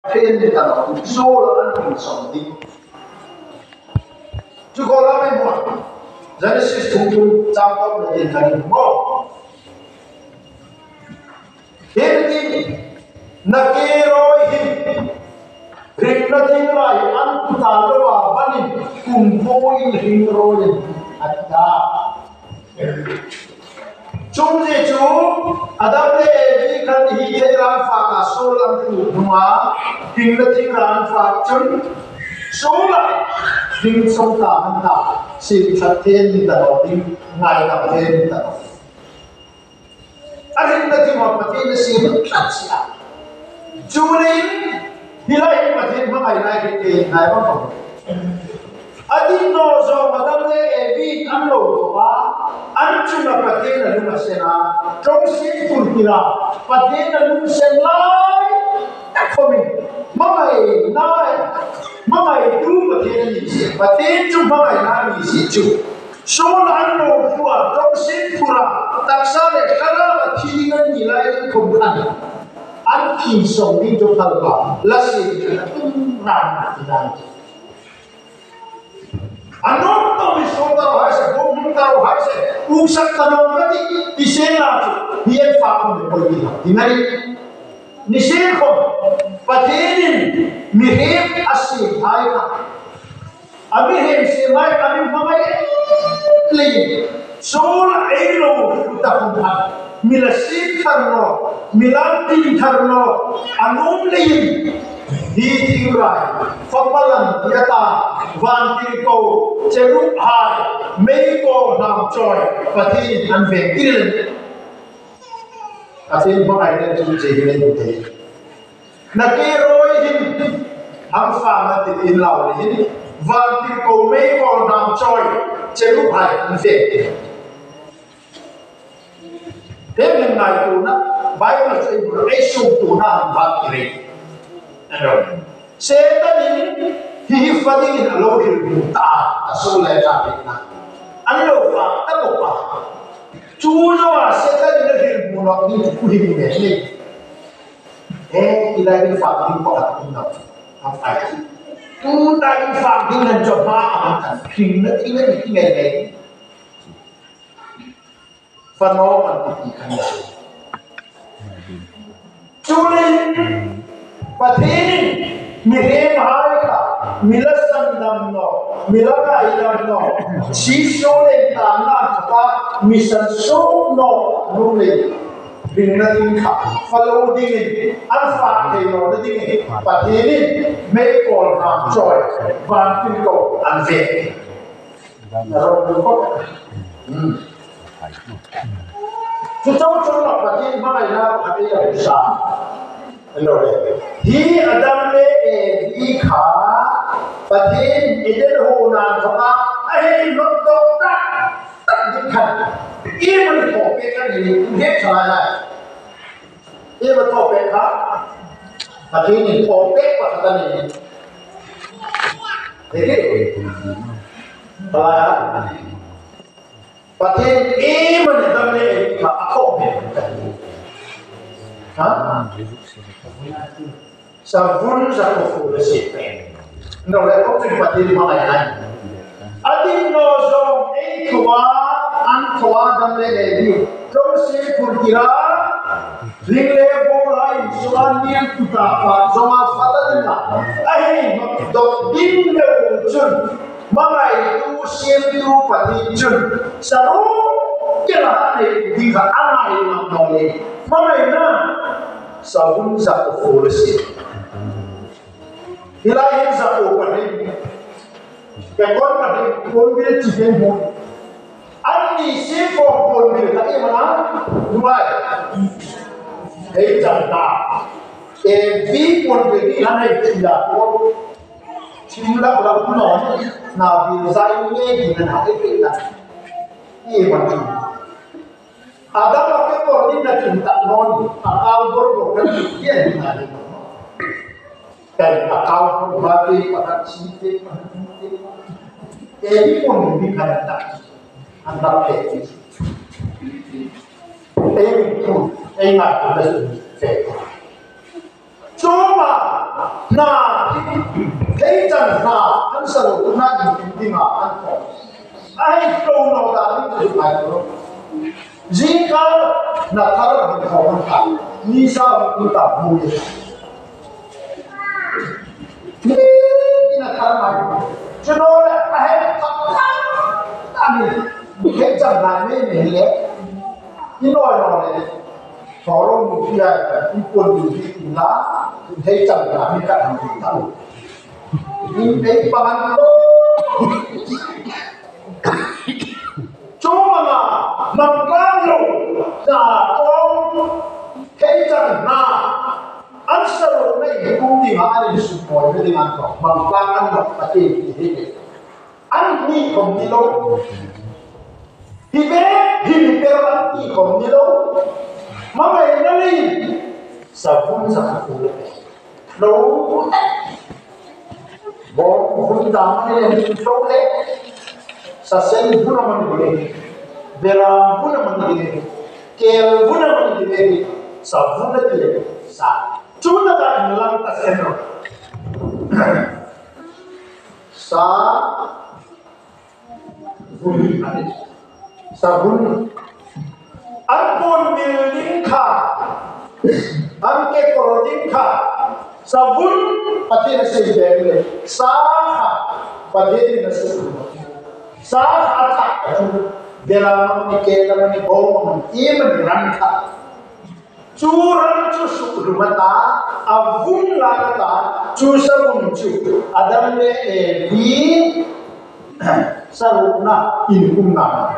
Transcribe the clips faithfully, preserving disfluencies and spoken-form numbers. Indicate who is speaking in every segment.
Speaker 1: khen thì tao nói số là ăn cùng sống đi chú có lắm em một Genesis thùng thùng trang tâm là tiền thành một hiện đi na kê rồi hình hình na thiên lại ăn cụ ta lo vào ban hình cùng vô hình rồi ăn ta chúng gì chú Adam lệ vì khăn hi thế ran phạt cả số làm chủ mà hình na thiên ran phạt chúng số lại hình sống ta ăn ta xin thật thiên đi tao đi ngày làm thiên đi tao anh hình na thiên mà thiên xin thật xả chú đi hilai mà thiên mà ngày nay thì ngày mà không anh nói rằng Adam lệ vì ăn lẩu và anh chú là phát thiên là lúc mà xem à trong sinh phun kia phát thiên là lúc xem lại các con mình mà ngày nay mà ngày tu phát thiên là gì phát thiên chú mà ngày nay là gì chú số là anh lẩu của trong sinh phun à đặc sản là cái đó là thiên nhiên như lại không ăn anh khi sống đi trong thằng bà là gì là tung ràng thì là anh nói tôi sống tao hay sẽ bố muốn tao hay sẽ uống sắc tao nó đi đi xem là chú hiền phạm không được gì thì này đi xem không và thế nên mi hem asi thay cả anh mi hem xem mai anh mi không ai liền số là ấy rồi ta không thành mi là xem thằng nó mi làm tin thằng nó anh ôm liền đi tìm lại pháp lần địa ta van tin cô chế lúc hai mấy cô làm tròi và thì anh về kia à thì bọn này nên chúng chỉ lên như thế là kia rồi hình hàng phàm là thì in lầu này van tin cô mấy cô làm tròi chế lúc hai anh về thế nên ngày tụ nó bài mà chơi một cái sung tụ nó hàng van kia rồi sẽ ta nhìn hi phát đi là lâu thì cũng ta số lại ra được na anh lâu phát ta bộ pa chú cho sẽ ta nhìn là thì muốn nó đi chú đi về này eh thì lại đi phát đi bỏ đặt cũng đâu không phải chú ta đi phát đi lần cho ba anh thành phim nó thì nó bị cái ngày này phần nó còn bị cái này chú đi và thế mi hem hai cả mi là san đam nó mi là cái đam nó chỉ số lên ta na ta mi san số nó nung lên bình là đi cả follow đi anh phát thì nó đi đi và thế nên mấy con làm trôi và tin cầu anh về rồi được không chú cháu chú là và thế mà này là phải là sao rồi hi Adam le e vi kha pathen eden ho na thapa ai no to ta ta din khan e man to pe ka ni he chala la e man to pe kha pathen ni to pe pa ta ni thế là pathen e man Adam le e vi kha akho pe hả sao vun ra một phụ là xịt bèn nó lại có chuyện vật gì mà lại này anh tin nó rằng ấy thua anh thua đâm lên để đi trong xe phun kia linh lệ vô lại số anh niệm tu ta và do mà phát đến là ai mà đột biến được chân mà lại tu xem tu và đi chân sao cái là này đi cả anh này làm đồ này mà này na sao cũng ra của phụ là gì thì lại hiện ra của quản lý cái con quản lý con biết chỉเป็นmột anh đi xem phòng con biết là cái mà đúng không thấy chẳng ta cái vì con biết đi anh này chỉ là con chỉ là là con nói nào thì sai nghe thì là hại cái là cái mà Adam apa kau ni nak cinta non akal berbukan dia ni ada dan akal berbagi pada cinta ini pun bukan tak anda pergi ini pun ingat ada sesuatu cuma na thấy chẳng na anh sợ cũng na nhìn đi mà anh không ai câu nào đã đi từ phải rồi gì cả na thằng nó không ăn cả ni sao cũng tập mua đi na thằng này cho nó là ai thằng anh thấy chẳng là mấy mình lẽ cái nói nó này họ luôn một cái là cái quân gì thì lá thấy chẳng là mấy cái thằng gì đâu nhưng đấy bạn chúng mà nằm cao rồi là con thấy chẳng là anh sợ rồi này cũng tìm ai để sụp đổ cái gì ăn không bằng cao ăn được cái gì thì thế anh đi không đi đâu thì bé thì bé anh đi không đi đâu mà mày nó đi sao cũng sao cũng được đâu bỏ cũng đam này là chỗ đấy sao sẽ cũng làm được đấy về làm cũng làm được đấy kêu cũng làm được đấy sao cũng được đấy sao chúng ta đã làm tất cả rồi sao vui này sao vui anh còn building cả anh cái clothing cả sao vui phát hiện sự đẹp này sao phát hiện sự sao hạt để làm mình kêu làm mình bom im mình rắn cả chú rắn chú sụp rumah ta à vun lại ta chú sao vun chú Adam ne Evi sao na in kum na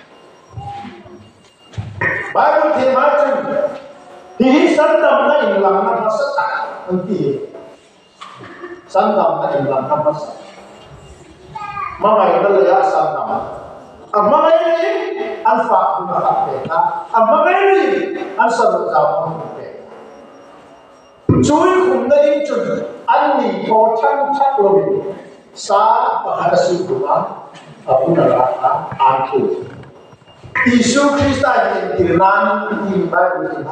Speaker 1: Bible thì nói chung thì sẵn tâm nó in làm nó phát sắc anh chị sẵn tâm nó in làm nó phát sắc mà mày nó lấy sẵn tâm à mà mày đi anh phạt cũng là phạt về ta à mà mày đi anh sợ được giáo không về chui cũng nó đi chung anh đi có thăng thắc rồi sa và hạt sự của anh ở cũng là an cư Isu Christa in Iran in Bible in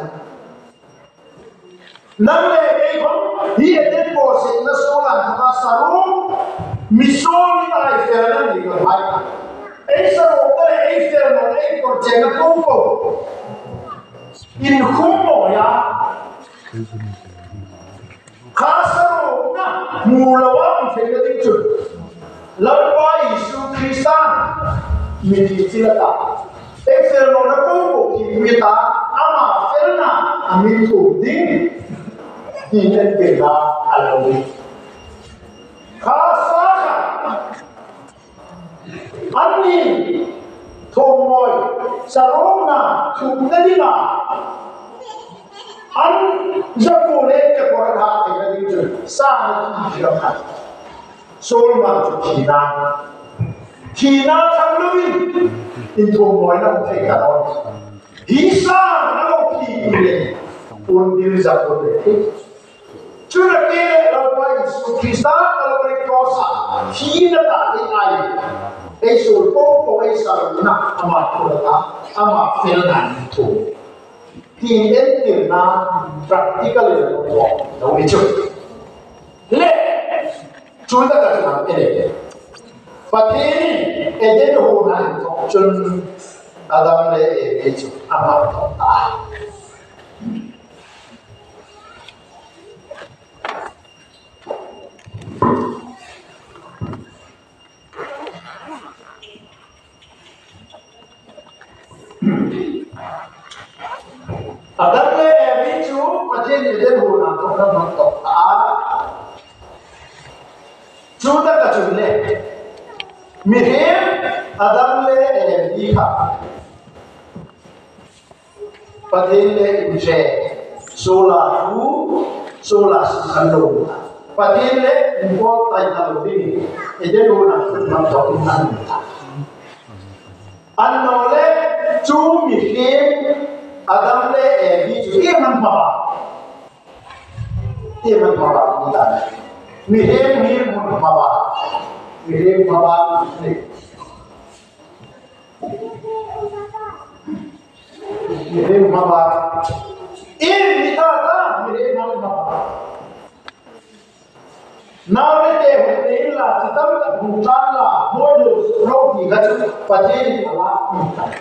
Speaker 1: Nam le dei không hi eten po se na solan ka sarum mission ai ferna ni ko hai ei sa ro ta ei ferna ei por che na ko ko in khumo ya khasaro na mulawa phela ding chu lawa Isu Christa mi ti silata ei ferna na ko ko ki mi ta ama ferna ami tu ding Tidak kena alami. Khasaka, ani, thomoy, sarona, chukadina, an jakule ke koradha ke kadin sa ni solman chukina, china samluin, in thomoy na uthai karon, hisa na lo ki undil jakule. Sudah kira lawan Yesus Kristus kalau berkuasa, hina tak diai. Yesus pun pun Yesus nak amat kuasa, amat firman itu. Hina firman praktikal itu, tahu itu. Le, sudah kata ini. Fatini, eden huna itu, cun Adam le itu amat kuasa. Adam le Evi chu macam ni dia guna tu kan untuk ah chu tak kacau le Miriam Adam le Evi ka Padil le Inje sola tu sola sandung Padil le import tayo ini dia guna untuk nan Anole chu Miriam Adam le Evi tu ia manfaat, ia manfaat kita. Mihir mihir manfaat, mihir manfaat ni. Mihir manfaat. Ia kita tak mihir manfaat. Now that they have been la to them that Bhutan more those roti that Pajin Allah.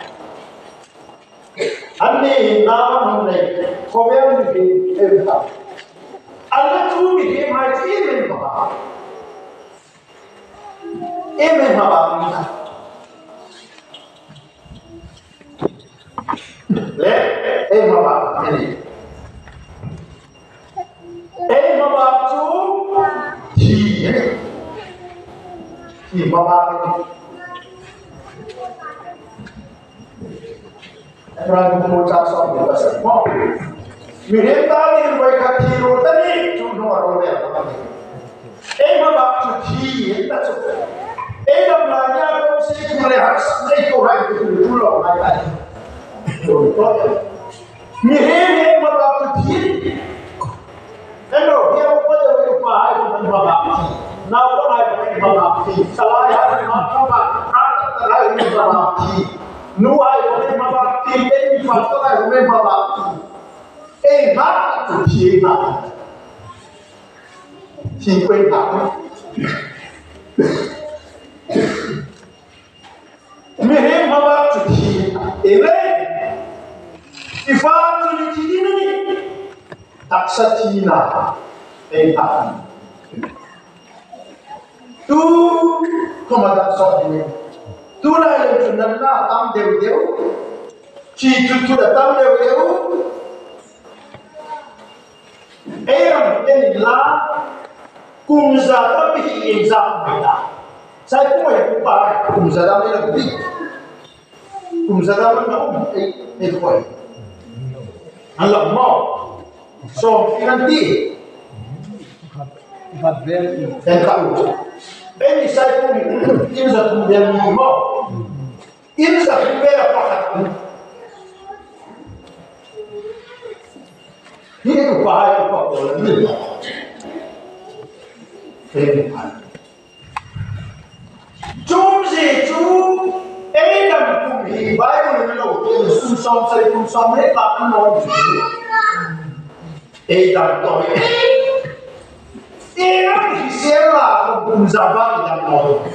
Speaker 1: And they now on the Korean became a Allah too became my feeling about. Amen about let Amen about any. Amen about two. He, he, Baba. Orang mengucap soal bahasa mau. Mirip tadi mereka tiru tadi cuma orang yang eh Baba cuci tak cukup. Eh dah belajar kalau sih melihat itu hari itu dulu orang lain. Contoh. Mirip Baba cuci. Hello, dia apa yang berubah dengan Baba cuci. Now what I Baba cuci. Salah yang mana Baba? Kata terlalu Baba cuci. Nu ai boleh mabakti, eh pasal ai boleh mabakti. Eh nak tu siapa? Siapa nak? Mereka mabakti. Ele, ifan tu di sini tak satina. Eh tak. Tu komandan soalnya. Tula yang sudah na tam dew dew, si tu sudah tam dew dew. Ayam ini lah kumza tapi exam beda. Saya pun yang kupai kumza dah mana budi, kumza dah mana eh eh kupai. Allah mau, so nanti. Dan kau. Ini saya pun ini satu yang mau, ini satu bela pakat. Ini bahaya kok orang ini. Ini. Jom si jom, eh dah bukti bahaya orang ini. Ini susah saya pun sampai tak nol. Eh dah tahu. Era difícil lá com os abalos da mão.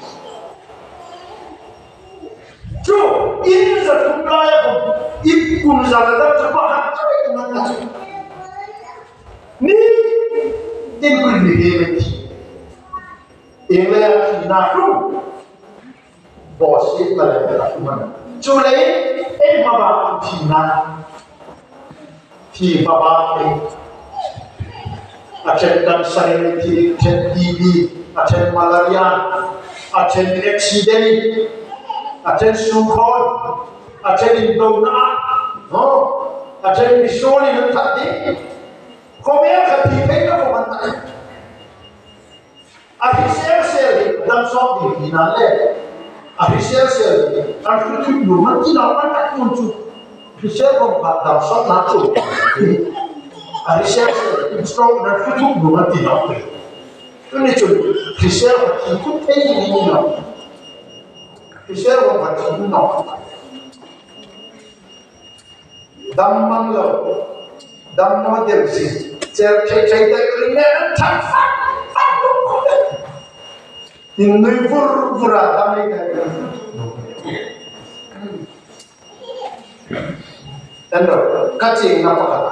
Speaker 1: Tu, ini satu kaya com ibu misalnya dah cepat cepat kemana? Ni, ini pun dihebati. Ini yang nakru, bos itu lah yang mana? Culai, eh bapa tina, ti bapa ni. Akan sanity, akan T B, akan malaria, akan accident, akan sukon, akan indona, no, akan misoli yang tadi. Kau yang ketiga kau mantai. Akhir sel dalam soal di nale, akhir sel, akhir tu belum tidak mantai muncul. Sel kau dalam soal nato. Arisel strong na futu belum tidak. Ini cuma Arisel ikut ini ini no. Arisel orang macam no. Damang lo, damang dia sih. Cer cer cer tak keringan tak fat fat. Ini fur fura damai kan. Dan kacing apa kata?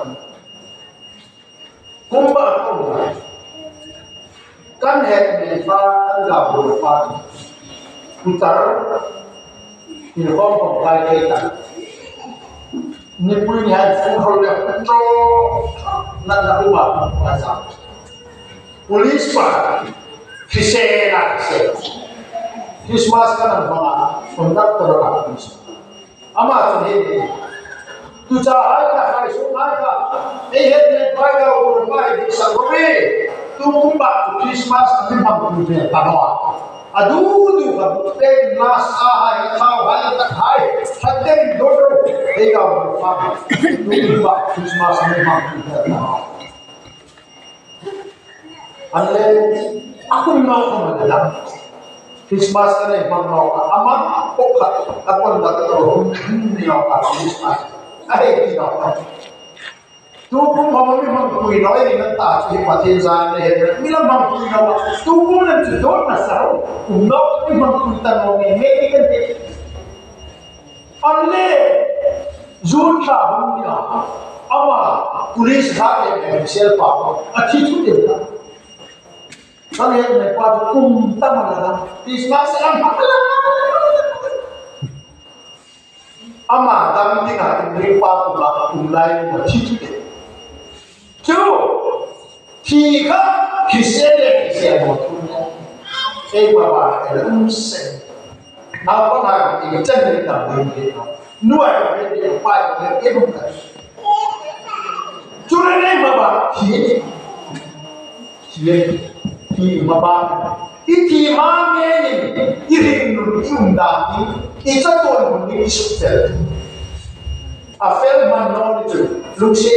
Speaker 1: Kumba kau kan head mefa kan gabur fa putar ini kau pempai kita ni punya fungsi yang betul nanda ubah bahasa polis pak kisah kisah Christmas kan mana kontak terlalu amat ini tu cahaya kai sungai ka eh het pai ga ur pai di sagobe tu kumba tu Christmas ni mam tu je tanoa adu du ka te nas ahai khau hai tak hai hatte dodo eh ga ur pai tu kumba Christmas ni mam tu je tanoa anle aku mau ke dalam Christmas kan eh mam mau amat pokok aku nak tahu ni apa Christmas. Ay, tidak. tu cũng không có mang cùi nói thì nó ta chỉ có thiên gia này mi làm mang cùi đâu tu cũng làm chuyện tốt là sao cũng đâu mi mang cùi ta nói nghe cái cái cái anh lẽ rút ra không nhở ama police ra để xem bảo à chỉ chút điều đó cái này này qua cùng tâm là đó thì sao sẽ làm ama đang đi cả thì qua cùng là cùng lại mà chỉ chút điều chứ thì khác thì sẽ để sẽ một thôi em mà bà phải là cũng sẽ nào có nào thì chân đi tầm đi thế nào nuôi ở bên địa phải ở bên kia không phải cho nên em mà bà thì thì thì mà bà cái thì mà nghe nhìn cái hình nó chung đàn đi cái chất tôi muốn đi xuất phèo à phèo mà nó đi từ lúc xưa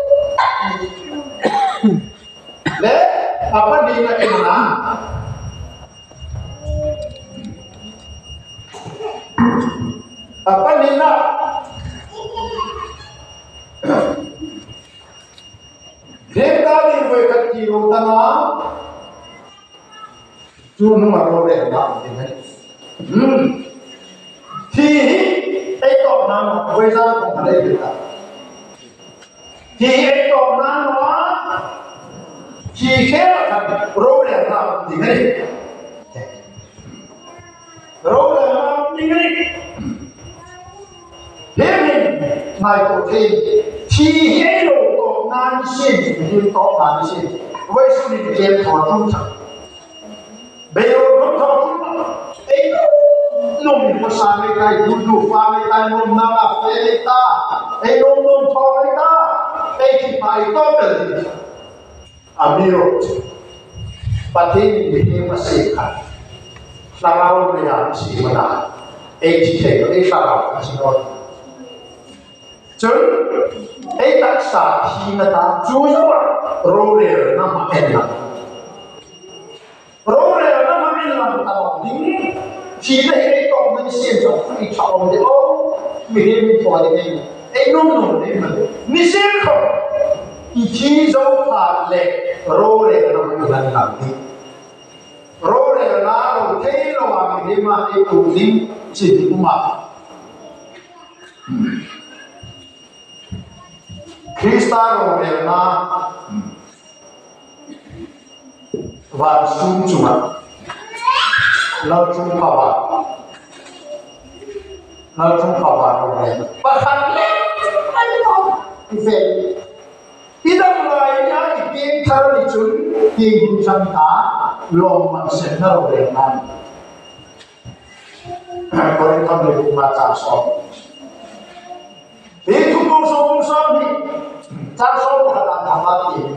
Speaker 1: lẽ apa đi là em nào apa ni nak Dekta ni boleh kaki rotana tu nomor orang nak dengan hmm thì ai tọt nam với ra cũng phải đây được thì ai tọt nam nó thì khác là orang nam thì cái này orang nam thì cái này thế mình ngày đầu tiên thì hệ lộ tổ nan xin thì tổ nan xin với sự đi kiếm thọ trung thực bây giờ không thọ trung thực ấy nông một sản phẩm cái du du pha cái cái nông nam là phê ta ấy nông nông thọ cái ta ấy thì phải tốt được amiro pati ini masih kan selama berjalan sih mana ấy thì thấy cái sao là cái gì chứ ấy tất cả thì người ta chú ý rồi rồi nó mà em làm rồi rồi nó mà em làm ta làm đi thì đấy cái công mình xem cho phải chọn được ô mình đi phải đi ấy nông nông đấy mà mình xem không thì chỉ do phải lệ rồi rồi nó mà em làm đi rồi rồi nó rồi thế nó mà mình đi mà đi tụ đi chỉ đi cũng mà Krista Romerna và sung chuma lao chung pawa lao chung pawa Romerna và khăn lẽ anh không về đi đâu lại nhá thì tiếng thơ thì chúng tiếng hình sanh tá lòng mà sẽ thơ Romerna có những con người cũng mà trả sống thì chúng con sống không sống thì cha sống là làm làm làm gì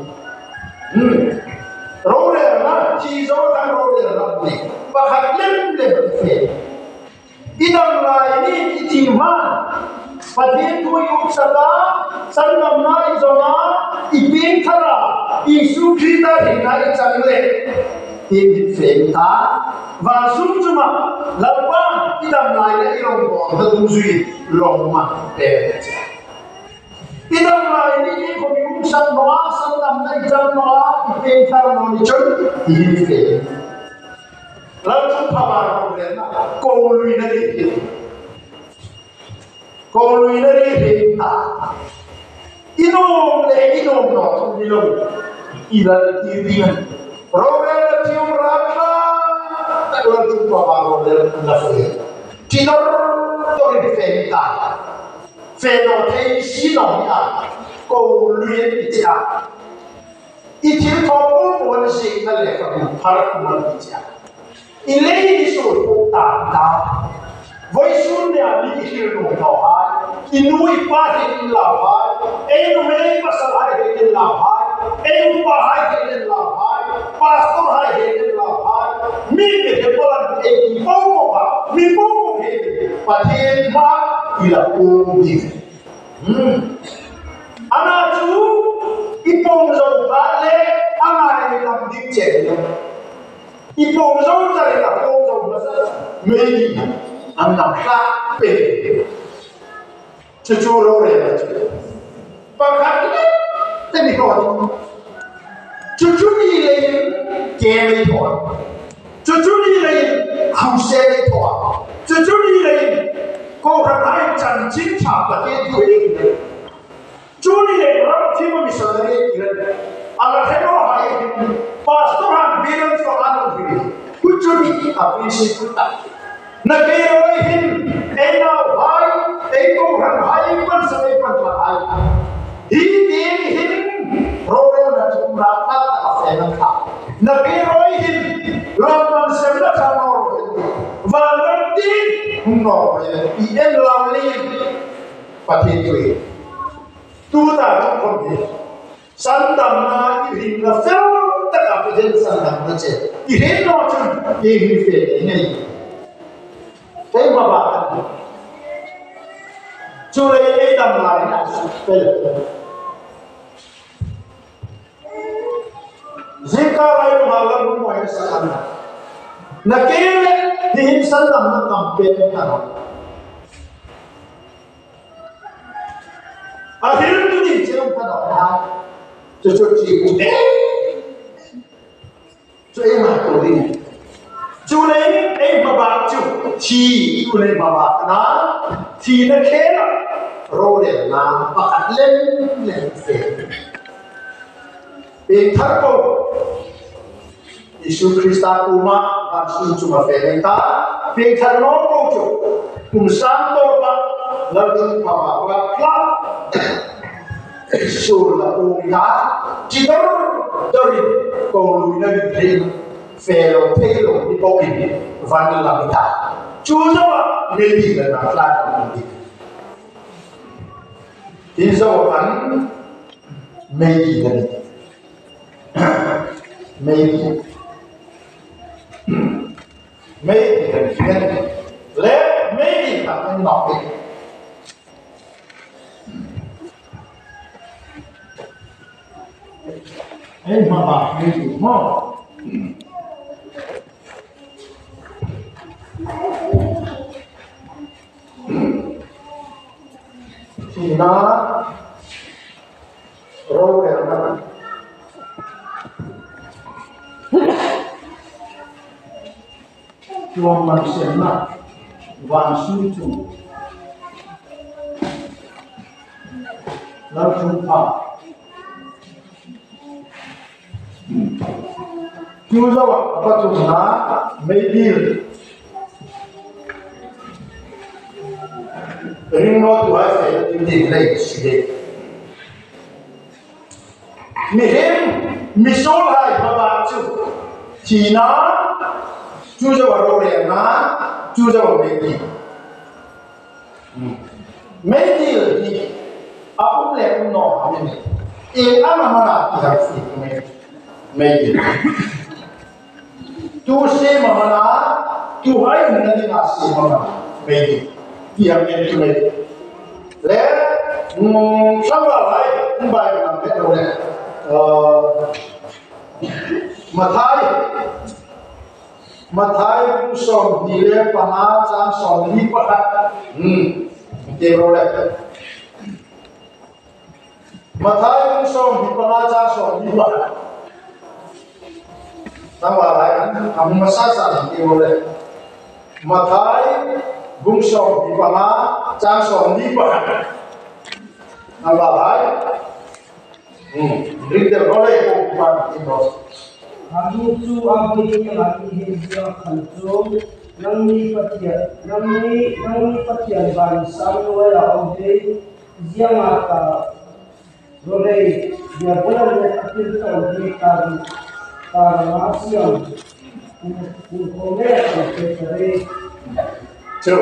Speaker 1: rồi là chỉ do thằng rồi là làm gì và hạt lên để mà phê đi đâu lại đi chỉ mà và thiên tôi cũng sẽ đó sẵn năm nay rồi nó đi biến thà là Giêsu Christ thì nay chẳng lệ tìm phê ta và xuống cho mà làm quan đi làm lại để lòng bỏ và tung duy lòng mà để đi đâu lại đi không những sân hóa sân nằm đây chân hóa thì bên theo nó đi chân thì đi về lần chúng ta vào đến cô lui nó đi cô lui nó đi thì ta inom le inom nó không đi đâu ila ti dingan rồi là tium rakha lần chúng ta vào đến là phải chỉ nó tôi đi về ta phê đồ thấy xí lòng à cô luyện đi chả ít thiếu thọ cũng muốn gì là lẽ phải phải muốn đi chả ít lấy đi số cũng tạm tạm với số nhà đi hiểu nó nó ai ít nuôi ba thì làm ai em nuôi ba sao hai thì làm ai em ba hai thì làm ai ba số hai thì làm ai mình thì có làm em thì bao mà mình bao thì và thiên ma thì là ôm gì anak tu ipong zong bale anak ini tam dik cek ipong zong cari tak ipong zong masa mei anak tak pe cucu lore macam pakai แต่มีก่อนจุดจุดนี้เลยเกมเลยถอนจุดจุดนี้เลยเขาเสียเลยถอนจุดจุดนี้เลยก็ทำให้จันจิตชาประเทศตัวเองเลยจุดนี้เลยเราที่มันมีสัญญาณเลยอะไรที่เราหายพอสตัวหันเบี้ยนสองอันเลยกุจุดนี้อาเป็นสิ่งที่ตั้งนักเรียนเลยเห็นเอ็นเอาหายเอ็นก็ทำหายมันสมัยปัจจุบันฮีดีเห็นโรงเรียนนั้นจุดรับตั้งแต่เสนาขานักเรียนเลยเห็นลำมันเสนาขาโนรวันนั้นที่คุณน้องเนี่ยอีเอ็นลาวลีประเทศตัวเองตัวตาทุกคนเนี่ยสันดานนาอีรินกับเฟลแต่กับประเทศสันดานนั่นเองอีเห็นน้องจุดอีรินเฟลเนี่ยแต่มาบ้านช่วยไอ้ดำลายนะเฟลSekarang malam rumah sekarang, nak kira di insan dalam kampanye karam. Akhirnya tu di jalan pada orang, cucuk cipu deh, cuci mata ni, cuci eh bapa cuci, cuci bapa na, cuci nak kira, roda na, pakat lem lem fair. Bentarko Yesus Kristus uma langsung cuma ferenta bentarno kojo kum santo pa lalu papa pa klap sur la umiha jidor dari kolu ina di fero pelo di pokin vanilla mita chuzo nebi na flat ni Inzo kan meji dari Maybe, maybe, let maybe happen not be. And Mama, maybe more. Sina, road and Tuan manusia nak wansu tu, lalu jumpa. Tuan jawab apa tu nak? Maybe. Ringo tu ada di lagi sikit. Mihim misol hai bapa tu, Cina. Cuba baru dia na, cuba baru medi. Medi ni, apa boleh no ini? Eh, apa mana kita sih medi? Medi. Tu sih mana? Tu hai nanti nasi mana? Medi. Dia medi tu medi. Le, hmm, sama lai, umbai mana betul le? Matai. Matai pusong dile pama jam song ni pakat hmm kero le Matai pusong di pama jam song ni pakat tawa lai kan am masasa ni kero le Matai pusong di pama jam song ni pakat tawa lai hmm rinter ole ko pan kero Kami tu ambil lagi hidup kantor, yang ni patian, yang ni yang ni patian bangsa luar awal, dia mata, boleh dia boleh aktif tahun ni kan, kan masih Umumnya seperti itu.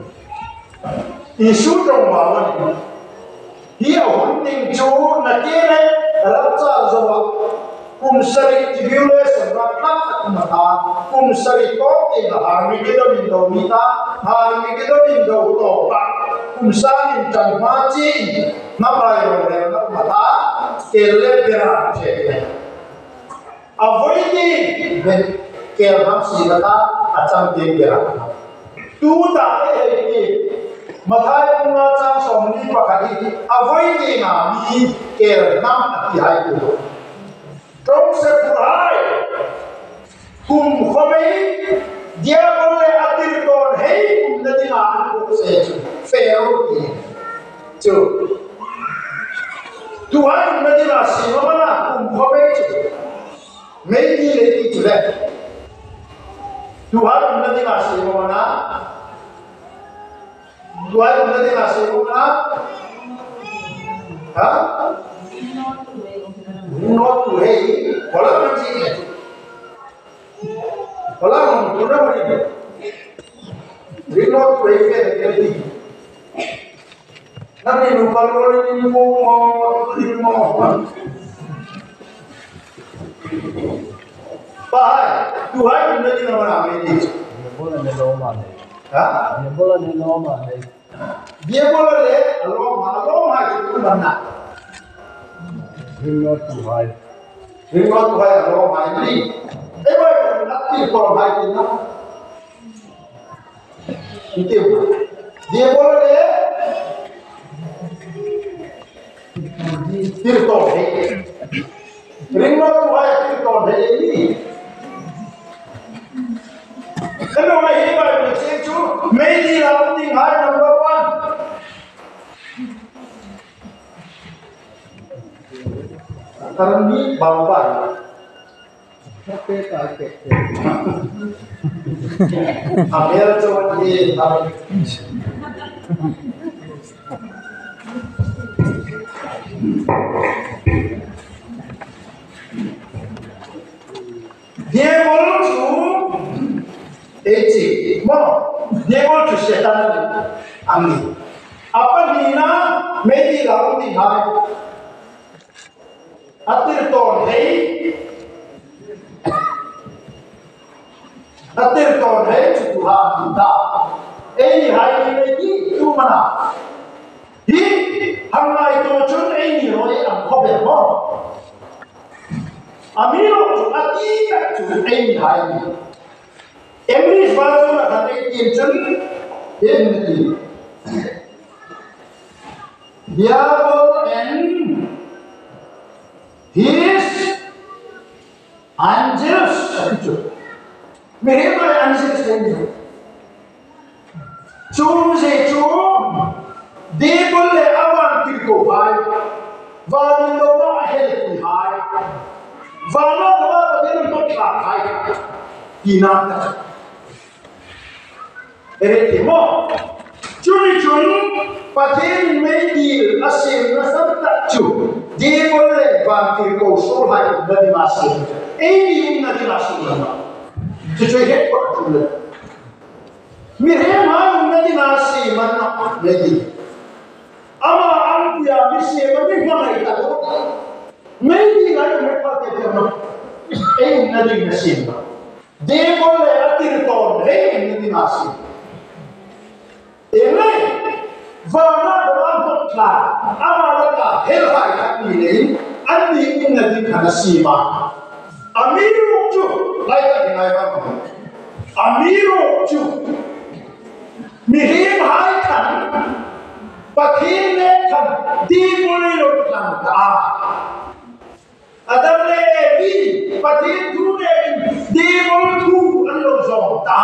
Speaker 1: Isu terbawa dia hunting jauh nakere rasa jawab kumsari tibule sebab mata kumsari kote harmi kita bindo mita harmi kita bindo topa kumsari tanmaci nabayo rena mata kelle berat je avoidi ben keram silata acam berat tu tak eh Mathai Punga Chang Somni Pakati, avoiding a me care nam at the high school. Trong Sepurai, Kum Home, Diabole Atirton, hey, the Dina, Pharaoh, two. Tuhan Medina Simona, Kum Home, maybe lady to that. Tuhan Medina Simona. Tuhan Medina Simona. Huh? Not to hey, Polam City. Polam, you know what it is. We not to hey, nothing to follow in more, more. But Tuhan Medina Ramadi.
Speaker 2: Bola de Roma.
Speaker 1: Hah?
Speaker 2: Bola de Roma.
Speaker 1: Dia boleh Roma, Roma itu mana?
Speaker 2: Bring not too high.
Speaker 1: Bring not too high Roma ini. Eh, boleh nanti kalau high itu. Itu. Dia boleh tirton. Bring not too high tirton ini. Kalau lagi baru secu, mesti lawan high number one. Karena ini bapa.
Speaker 2: Tapi tak kek.
Speaker 1: Ambil coba di tahu. Dia malu tu. Eci, mau dia mau tu setan ambil. Apa Nina mesti lawan di hari. Atir ton hei, atir ton hei Tuhan kita. Ini hari ini itu mana? Hi, hamai itu cun ini roy am kober mo. Amiro tu atir cun ini hari. English bahasa nak kata cun ini. Diabol and his angels, mereka angels ini. Cuma cuma dia boleh awal tirko hai, wanita help hai, wanita dia nak tak hai, kinanta. Erti mo, curi curi, paten medir asim nasab tak cu. Dia boleh bantu kau solat dari masjid. Ini yang dari masjid mana? Cuci hebat tu. Mereka mahu dari masjid mana? Lagi. Ama aku ya mesti bagi mana itu? Mesti lagi mereka kerana ini dari masjid. Dia boleh atir tahun ini dari masjid. Ini. Vana dalam pekak, amalaka helhai kami ini, andi ingat di kana sima. Amiru cu, lain lagi apa? Amiru cu, mihim hai kan, pakai kan, di mulai lotkan ta. Adam le evi, pakai tu le, di mulai tu alo zong ta.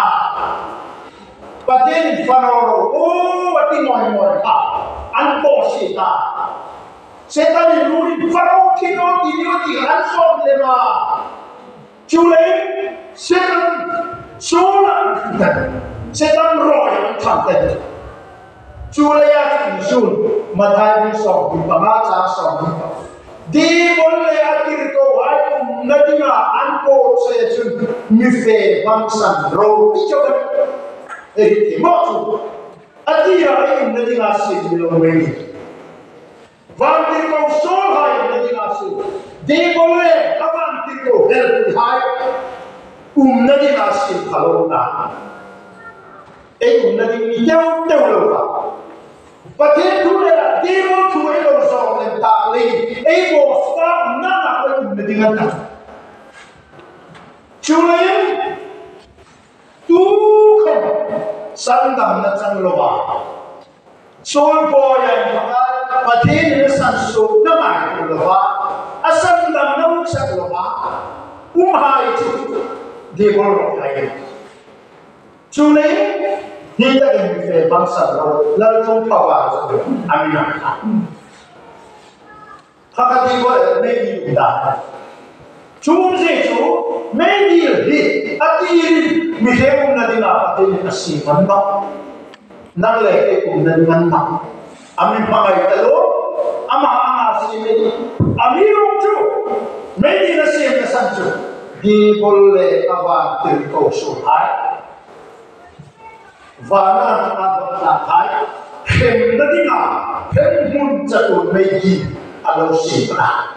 Speaker 1: Paten fanoro, oh, pati moi moi ka, anpo sita. Setan yang luri faro kino tinyo di hansom lema. Cule, setan solan setan roy kanten. Cule ya kisun, matai som di pamaca som. Di boleh akhir ko ay nadinga anpo sejun mife bangsan ro ijogan. Eh, maksud, atia ini nanti nasi belum ini. Wanti kau sohai nanti nasi. Dia boleh wanti kau help hai. Um nanti nasi kalau na. Eh, um nanti ni jauh jauh lupa. Pakai tu dia, dia mau tu elok soal letak lagi. Eh, bos kau nak apa um nanti ngata. Cuma tu kan. Sandang na sang loba. Soul po yan pati na sanso na may lupa asam dam na sa lupa umhay chu di bol ay chule ni ta gen fe bangsa ro la tong pawa amina hakati bo me di da chum se chu me di di ati mi he um na dina pati na si man ba nang le um na man ma amin pangay talo ama ama si me amiro chu me di na si na sancho di bolle aba til ko so hai vana na na hai hem na dinga hem mun cha tu me di alo si pra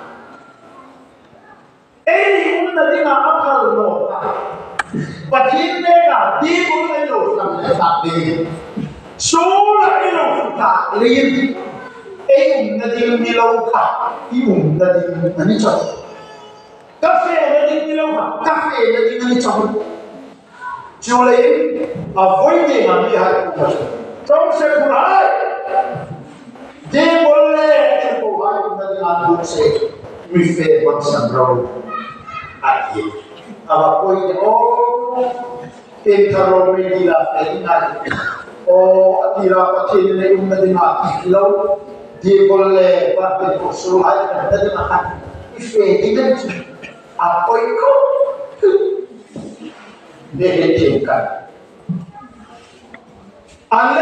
Speaker 1: ei un na dinga akal no patin ne ka di bolle lo sam ne sa di so la ilo ka rin ei un na dinga mi lo ka i un na dinga ani cha café na dinga mi lo ka café na dinga ni cha chule avoid ma mi ha ko trong se purai de bolle ke ko ha na dinga do se mi fe wat san ro ati aba koi o ten tharo me di la fe na o atira patin ne um na dinga ki lo de bolle pa ke ko so ha na dinga ha mi fe digan apoi ko negatifkan ale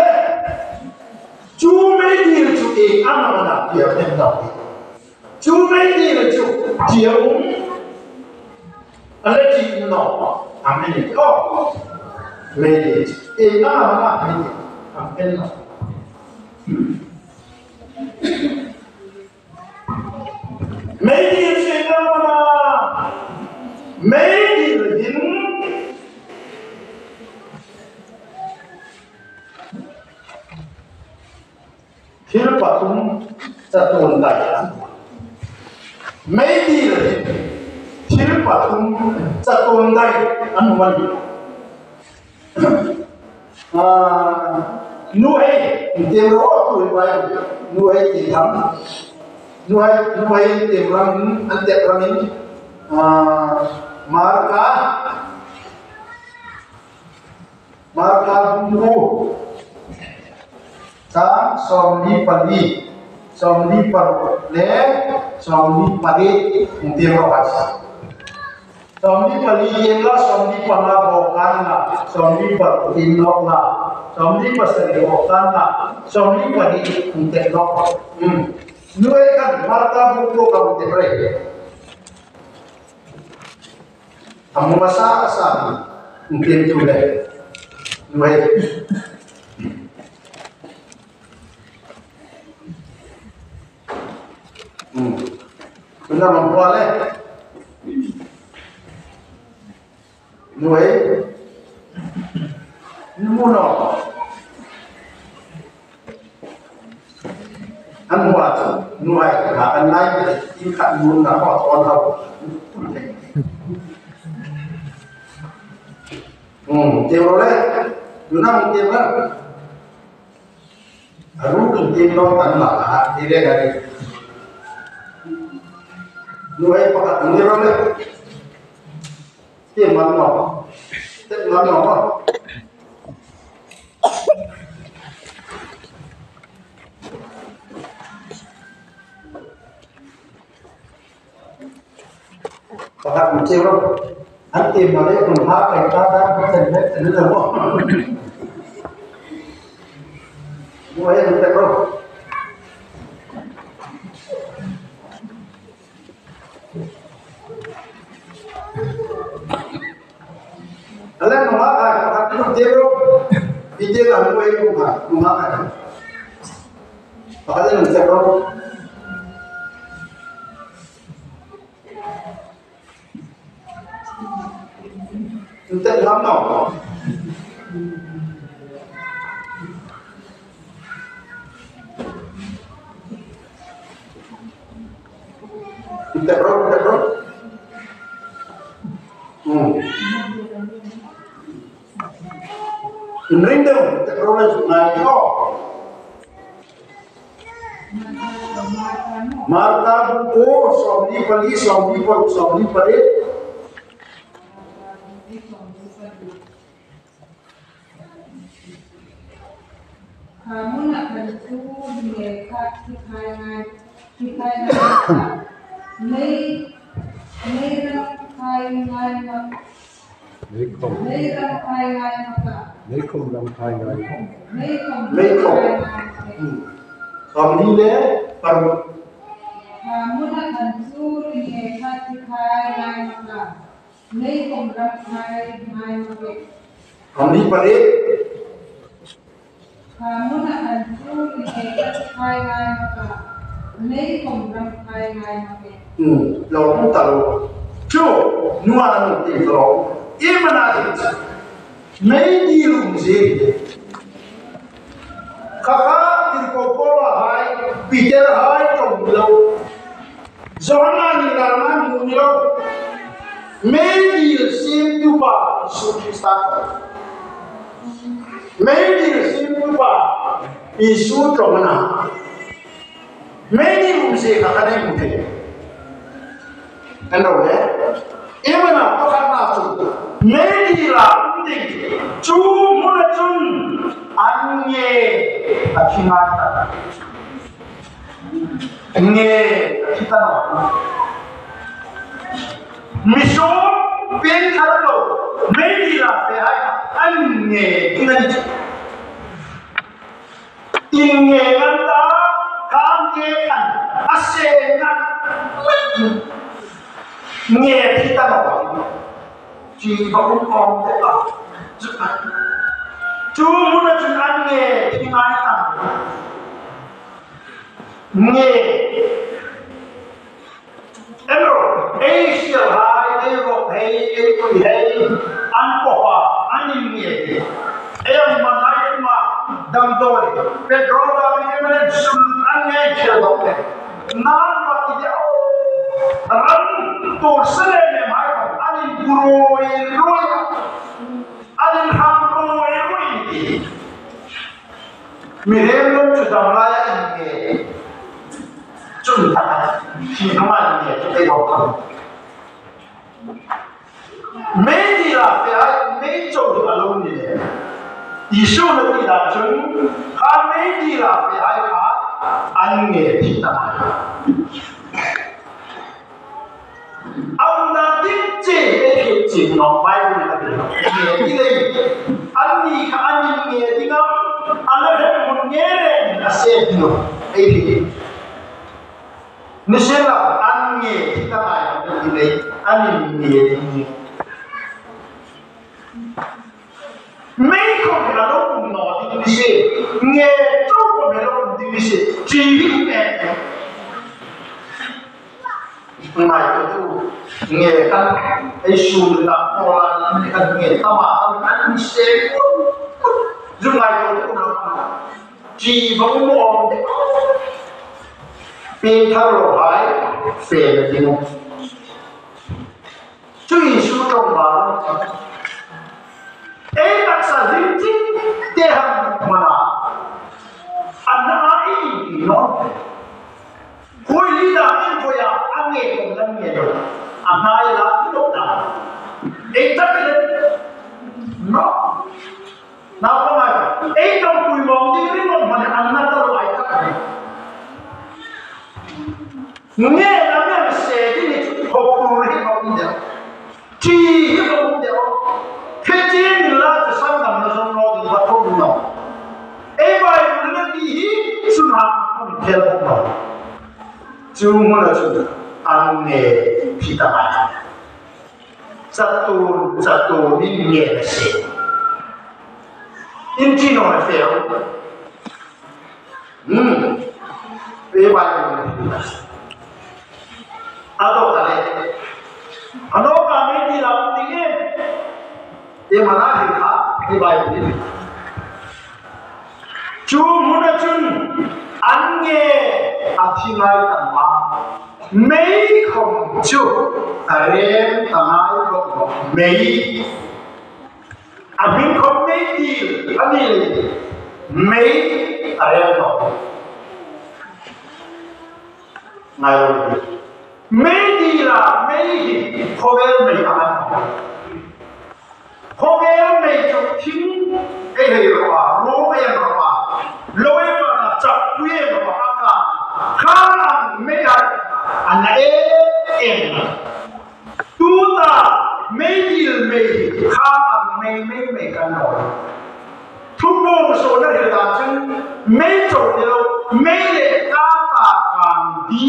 Speaker 1: cuma dia tu eh anak mana dia hendak cuma dia tu dia um ale ti no amen oh medit eh anak mana medit amen no medit sehingga mana medit din Kira patung satu daya, medi lagi. Kira patung satu daya anu mandi. Nuhai temro tu ibai, nuhai tiam, nuhai nuhai temram ante ramin, marka, marka bumbu. Sa somni padi somni par le somni padi mungkin rohas somni padi yela somni pana bokana somni par inok la somni pasari bokana somni padi mungkin nok hmm nuai kan marta buku kamu tebre kamu masa asal mungkin tu le nuai Sudah memperoleh Nuai Nuno Anwat Nuai Makan lain Ikat nun Apa Tuan tahu Hmm Teoleh Yuna mungkin kan Aduh Mungkin Tanah lah Tidak dari Nuai pakat mengira le, tiap malam apa, tiap malam apa. Pakat mengira, nanti malam pun hak kita dah berjaya sendiri apa. Nuai mengira. Alam nama ah, aku jero, video kamu itu mah, nama ah. Pakai yang jero. Untuk lama. Untuk jero, untuk jero. Hmm. Inrindam teknologi naik oh Marta buko somni pali somni paru somni pare
Speaker 3: kamu nak tentu mereka dikainai dikainai nei nei kainai mak
Speaker 2: Lấy không,
Speaker 3: nei kainai maka
Speaker 2: lấy không làm thay ngay.
Speaker 3: nei
Speaker 1: Nei kom. somni le paru
Speaker 3: kamu nak tentu mereka dikainai maka nei komrak kainai maka
Speaker 1: somni pare
Speaker 3: kamu nak tentu mereka dikainai maka nei komrak kainai maka
Speaker 1: hmm lo mu talo chu nuana mu ti lo imana ti nei di lu je kaka tirkopola hai peter hai tong lo zona ni larna mu ni lo nei di sim tu ba su krista nei di sim tu ba isu tromana nei di lu je kaka nei mu te endo le imana pakana chu nei di la ting chu mu na chun anye akinata anye kitana miso pen thalo nei la pe hai anye kinani inge nganta kam ke kan ase na nghe thì ta nói chỉ có một con thế à chú muốn là chúng ăn nghe thì ai tặng nghe em rồi ấy siêu hai ấy rồi ấy ấy tôi ấy ăn quả ăn nghe em mà nói mà đâm tôi petrol đã bị em lên sum ăn nghe chưa đâu đấy nan mà thì đâu ran to sele me mai ani guro e roi ani ham ro e roi mi rem lo chu dam la ya ni chun ta chi no ma ni ke te ho ka me di la pe ai me cho di la lo ni le yi shu le ti da chun ha me di la pe ai ka an nge ti ta ông đã tin chỉ để hiểu chỉ nó bay về là gì nghe đi đây anh đi cả anh nghe đi ngắm anh đã thấy một nghe này là xem được ấy thì nếu xem là anh nghe thì ta lại đi đây anh nghe đi nghe mấy con thì là nó cùng nó thì đi xem nghe chút con thì nó cùng đi xem chỉ nghe mai tu nghe kan isu na pola ni kan nghe tama kan ni se zum mai tu na chi vong mo de pe tha ro hai pe le ding chu isu trong ba e tak sa ding chi te ham mana anna ai no Hoi lida in koya ange kong lang ye do anai la ki do da e ta ke no na ko ma e tong kui mong di ri mong ma an na ta lo ai ta nge na me se di ni ko ko ri ko ni da chi ko ni da ke chi ni la ta sam nam na som lo di ba ko no e ba ni na di hi sun ha ko ni ke la ko chú muốn là chú ăn nghề phi ta bài satu satu đi nghề là gì in chi nó là phèo ừm về bài này à đâu cả đấy à đâu cả mấy đi làm gì hết để mà nói thì khác đi bài này chú muốn là chú ăn nghề à thì ngay tầm ba mấy không chú à em tầm hai không mấy à mình không mấy gì anh đi mấy à em đó ngay rồi mấy đi là mấy thì không biết mấy làm ăn không biết mấy chụp phim cái này là lối cái này là lối mà chặt quê mà ăn cả khá là mấy cái anh ấy em tu ta mấy đi mấy khá là mấy mấy mấy cái nóiทุกโมงโซนนั่นคือการซึ่งไม่จบเดียวไม่เด็ดก้าตาการดี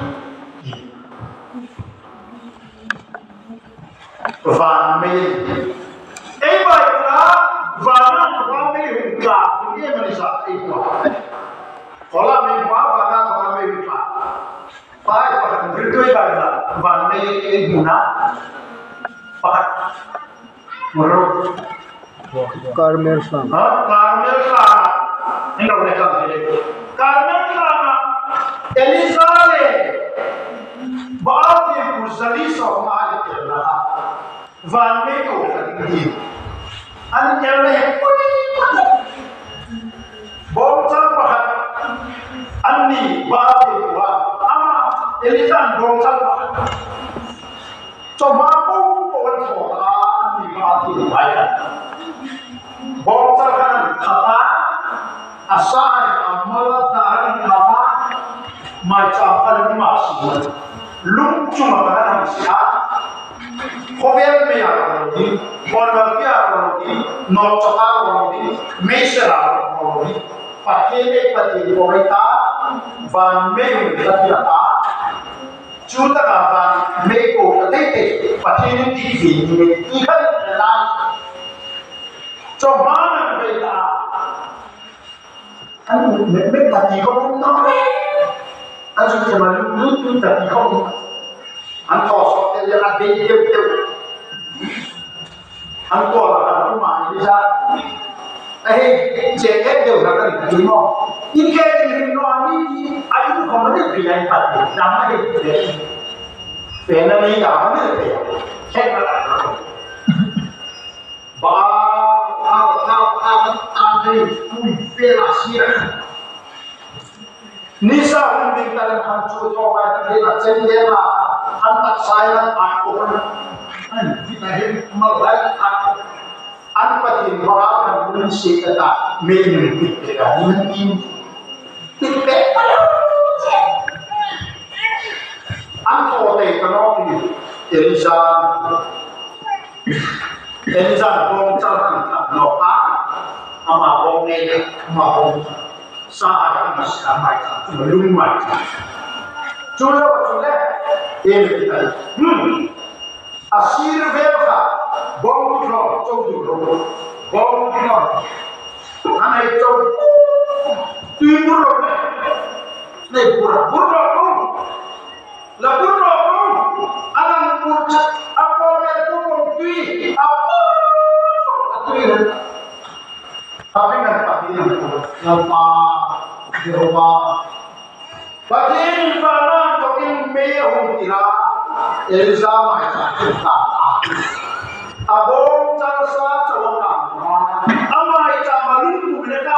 Speaker 1: วันไม่ไอ้ใบละวันนั้นว่าไม่หุ่นกาคุณเอ๋มันจะไอ้กว่าพอละไม่ว่าวันนั้นว่าไม่หุ่นกาไปประกันด้วยด้วยใบละวันไม่ไอ้หุ่นนะประกันมรดก
Speaker 2: Carmel Sama.
Speaker 1: Ha, Carmel Sama. Ini kalau mereka bilang, Carmel Sama. Elizabeth, berarti Musali sama itu lah. Van Meko tadi. Anda yang bongkar pahat. Ani berarti Van. Ama Elizabeth bongkar pahat. Coba pun pun soal ani berarti Van. Bongkarkan kata asal amal dari kata macam apa masih lung cuma kan siapa kovel me orang ini korbannya orang ini nocokar orang ini mesra orang ini pakai pakai mereka van me berarti apa juta kapan meko ketik pakai ini T V ini ikan dalam coba nak bela, kan memang tadi kau pun tahu, aja cuma lu tu tadi kau, angkau soal yang ada di dia, angkau lah rumah ini saja, eh cekek dia orang ni mau, ini kerja ni orang ni, ayu kau mana pilih pati, nama dia, pernah ni apa ni dia, cekak lah, bah Nisa mungkin dalam hancur tobat kita cendela hantar saya aku kan kita ini melai aku anpatin berakan mengisi kata minum kita minum kita angkau teh kenal ini Elisa Elisa bongkar kan nopa ama bong ini ama bong sahara masih ramai belum macam cula cula ini kita hmm asir verka bong kro cungdu bong kro ane cung timur robe ne pura pura pun la pura pun alam pura apa yang pun tui apa tui tapi kan pati yang apa Jehovah pati mana tokin meyong tira Elisa macam kita abong calsa cawang amai camalung mereka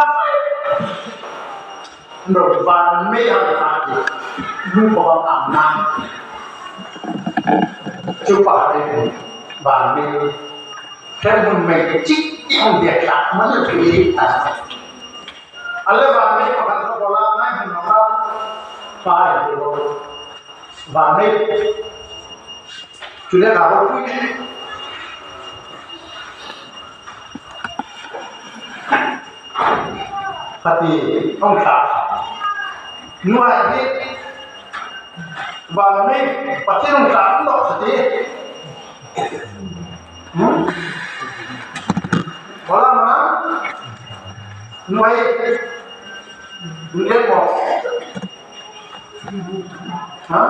Speaker 1: Nurban meyang tadi lupa aman coba itu bami dan memecik yang dia tak menutupi tas. Allah bami akan sekolah naik menolak pai itu bami sudah tahu punya pati ông tak nuai ini bami pati ông tak tak tadi Kalau mana, nuai, dunia bos, hah?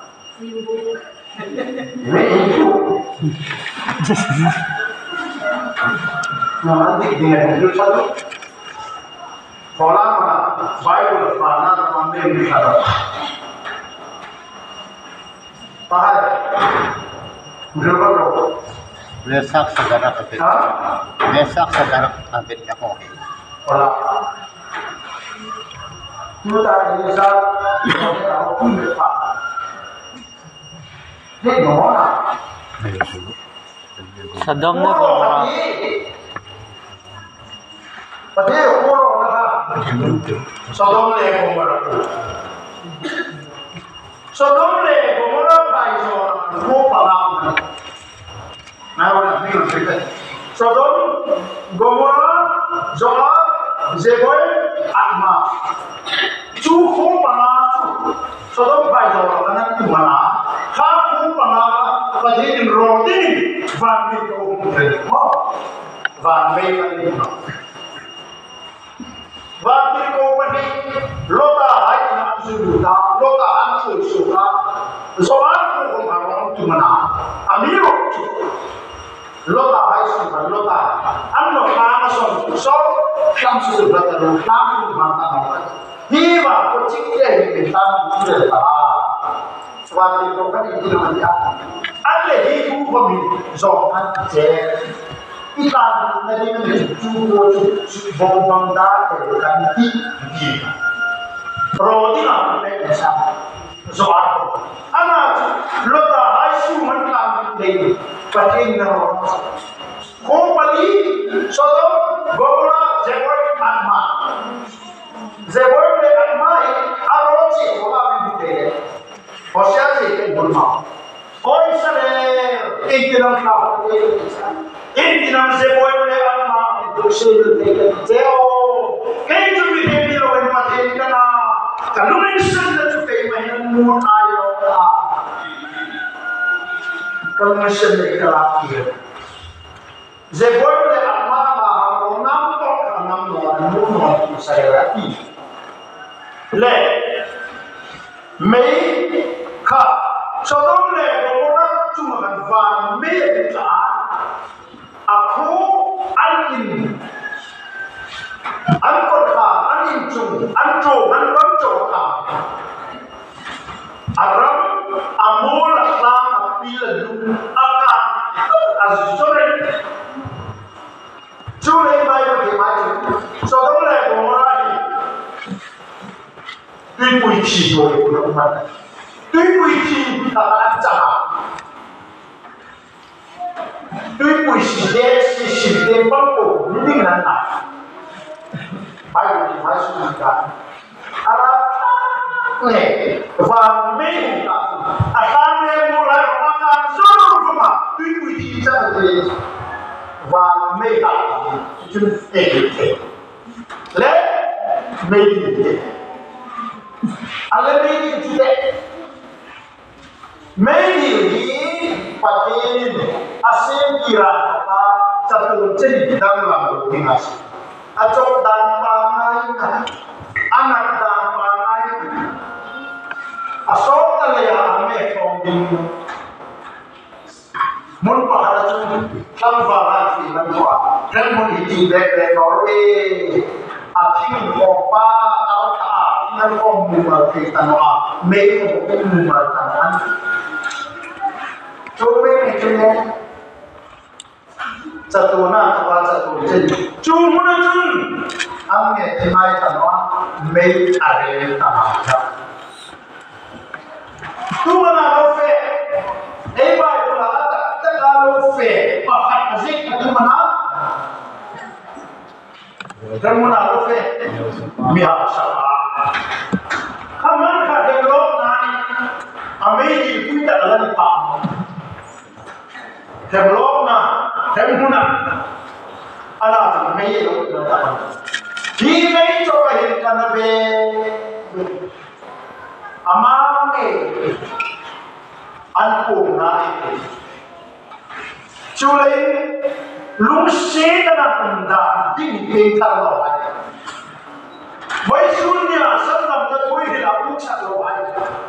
Speaker 1: Ini itu, nanti dengan itu satu, kalau mana, Bible mana ambil misalnya, pahal, berapa berapa?
Speaker 4: Besak saudara kabit. Besak saudara kabit ako.
Speaker 1: Wala. Kita ini saat kita pun thế nó là
Speaker 2: Sodom na
Speaker 1: Gomorrah
Speaker 2: Gomorrah.
Speaker 1: và thế ở Gomorrah là Sodom là Gomorrah Sodom là Gomorrah phải rồi vô bảo làm nào là như vậy Sodom Gomorrah Zoar Zeboim Adma chú không bằng chú Sodom phải rồi là nó cũng mà khác không bằng và thế nên rồi đi và mình cũng phải và mình phải và mình cũng phải lột ta hai năm suy ta lột ta ăn suy suy ta rồi ăn cũng không bằng chúng mà amiro lột ta hai suy ta lột ta ăn nó mà xong xong làm suy ta rồi làm cũng bằng ta hi mà có chính cái mình ta cũng được ta và mình cũng phải đi làm gì anh là hi cũng có mình rồi anh sẽ ikan tadi mencuci bom bangda kanti di roti na bisa zoar ana lota haisu mankan dei patin na ko pali sodo gobra zebor atma zebor le atma arochi hola bite hosia se ke bulma oi sare ekdam kha in dinam se boy le alma duksel te teo kai tu bi de bi lo en pathe kana kalumen san na tu kai mahin mu ayo ta kalumen san le kala ki ze boy le alma ma ha nam to nam no nu no tu sai ra ki le mei kha sodom le gomora tu ma kan van me ta aku anin angkor ka anin chung anto anram chota aram amol aklam apil lu akan azore chule bai ba ke mai so dom le gomora hi tui pui chi do le ku ma tui pui chi ta an cha tui pui si de si si de bang ko ni nan na bai ni mai su ka ara ne va me ka ata ne mo la ma ka so ru ma tui pui chi cha de va me ka chun e ke le me ni ale me ni chi de me ni patin asim kira apa satu ceri dalam lagu dinas acok dan panai anak dan panai asok talaya ame kongding mun pahala cun kam varati manwa dan mun iti bek bek norwe aking kopa alta nan kom mumal kitanoa me ko mumal tanan Cuma ini cuma satu nak apa satu jadi cuma cun amnya timai tanah mei are tanah tu mana lofe eh baik pula tak tak lofe pakai asyik tu mana dan mana lofe biasa kaman kada lok nani amei kita ada pak Temlok na, temuna, anak mei lo na taman. Di mei coba hirkan be, amame, anpung na itu. Culai lungsi na tanda ding pingkar lo ay. Wai sunya sanam na tuai hilang ucap lo ay.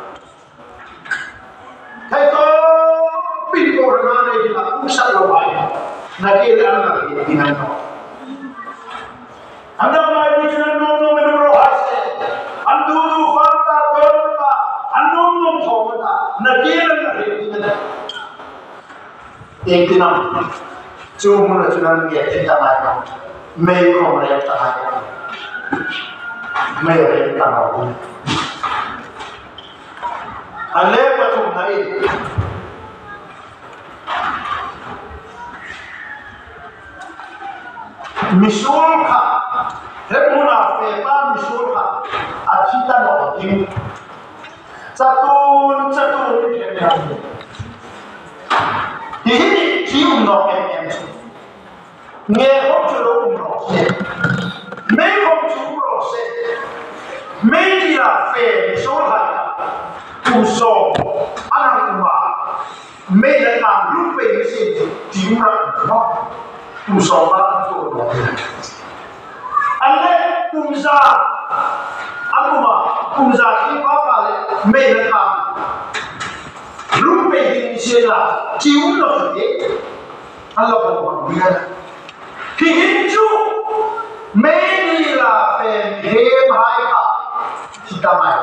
Speaker 1: Kaito pintu renane di la pusat lo ay nakil anak di dinano anda mai di dinano no menuro hasse andu du fanta dolta andu no thomata nakil anak di dinano ek dinam chumuna chunan ge tinta mai no me ko re ta hai me re ta no ale patum nai misul kha hemuna fe pa misul kha athita no kim Satun satun ini cium no em em nghe không cho đâu nó sẽ mấy không chú nó sẽ mấy đi là về số hạt tu sổ anh em mà mấy là làm lúc về cái gì cium ra nó tu sổ mà tu nó anh ấy tu ra anh mà tu ra khi pháp vào mấy là làm lúc về cái gì là cium nó thế anh là một người khi hình chú mấy đi là phèn thêm hai cả thì ta mày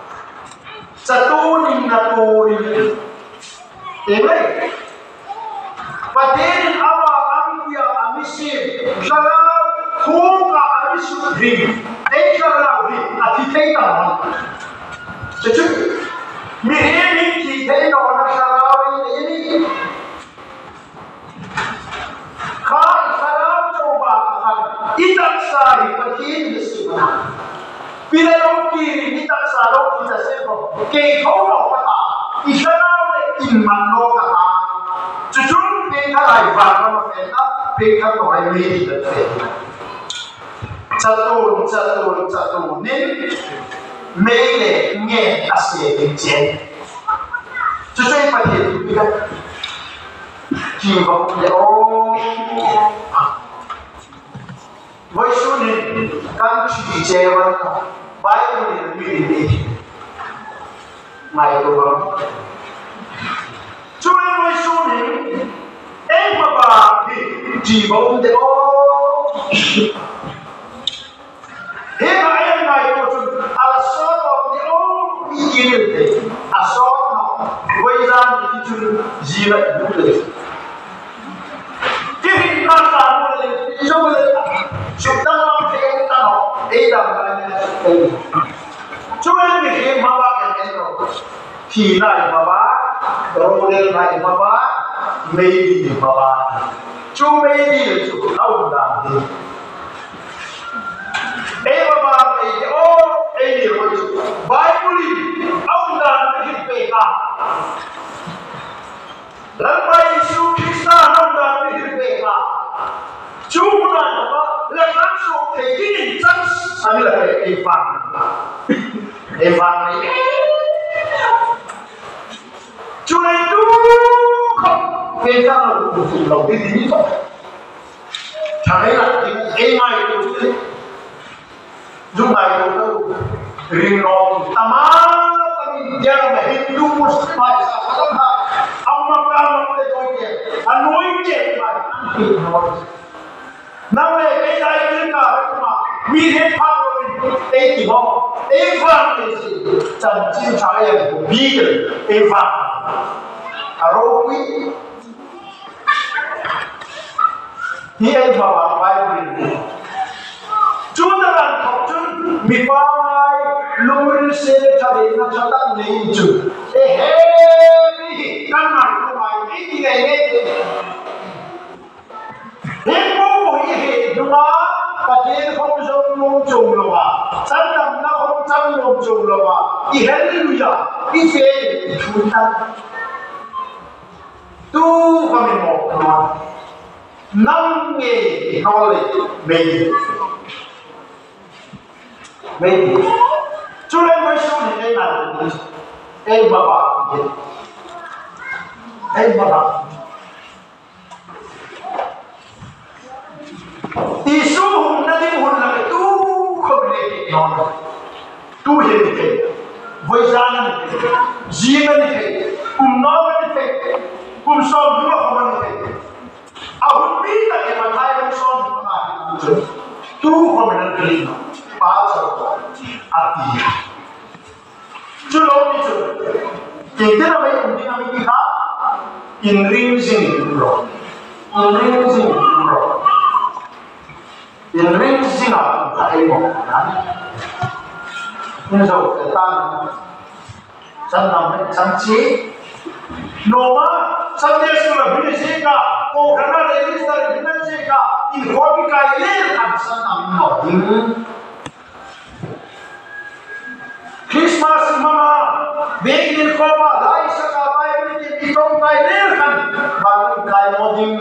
Speaker 1: satu ni natu ni thế đấy và thế nên awa amia amisim sala không cả amisu thì thế cho là gì à thì thế nào chứ chứ mình đi thì thế nào là sao vậy đi khai salam coba itak sahi patin disibana bila lo kiri itak salo kita sebo ke kau lo kata isyarat le iman lo kata jujur peka lai faham peka peka lo ai mei de satu satu satu ni mei le nge asie jen jujur patin peka Jiwa oh, với số này các chị trẻ vẫn bài của mình bị đi ngày của nó cho nên với số này em mà bà thì chỉ vọng để ô thế mà em này của chúng à số vọng để ô bị gì đấy à số nó với ra thì chúng gì vậy đúng rồi Jadi kata boleh, isu boleh. Sudah nak fikir tahu, eh dah boleh. Cuma ni fikir bapa yang itu, kira bapa, model naik bapa, medi bapa. Cuma medi itu, tahu dah. Eh bapa medi, oh eh ni itu. Bible ni, tahu dah fikir peka. Lepas Yesus Kristus hendak dihirupkan, cuma apa? Lepas itu begini terus sambil ada Evan, Evan ini, cuma itu kau kita lalu lalu di sini tu, cari lagi emai itu, jumlah itu ringgit tamam tapi dia Hindu Muslim macam amma kamu te doike anointed by nawe ke dai kirka kuma mi he phalo e ti bo e van ni chan chin cha ya bi ke e van aro wi ni e ba ba bible chunaran thok chun mi pa lung se cha de na cha ta nei chu e he căn bản của bài cái gì này nghe đến bố của ý hệ đúng đó và thế không giống lông trùng rồi mà sẵn nằm nó không trăm lông trùng rồi mà ý hết lưu giờ ý phê chúng ta tu và mình một nói năm nghề knowledge mình mình cho nên mới số này đây là em mà bạn em mà bạn Isu hùng na đi hùng là cái tu không lệ non tu hiện cái với gian gì mà cái cùng nó mà cái cùng son cũng không mà cái à hùng biết là cái mà thay với son cũng là tu không là cái gì ba sao à thì chú lâu đi chú cái thế là mấy ông đi làm cái khác in ring sing rồi in ring sing rồi in ring sing à phải một cái nên rồi cái tan chân nằm bên chân chí nô mà chân đây xuống là bên dưới cả cô khán giả đây là bên dưới cả in hoa bị cả Israel kan sanam noting Christmas mama begin koma lai saka Bible ni itong Israel kan balang kai moding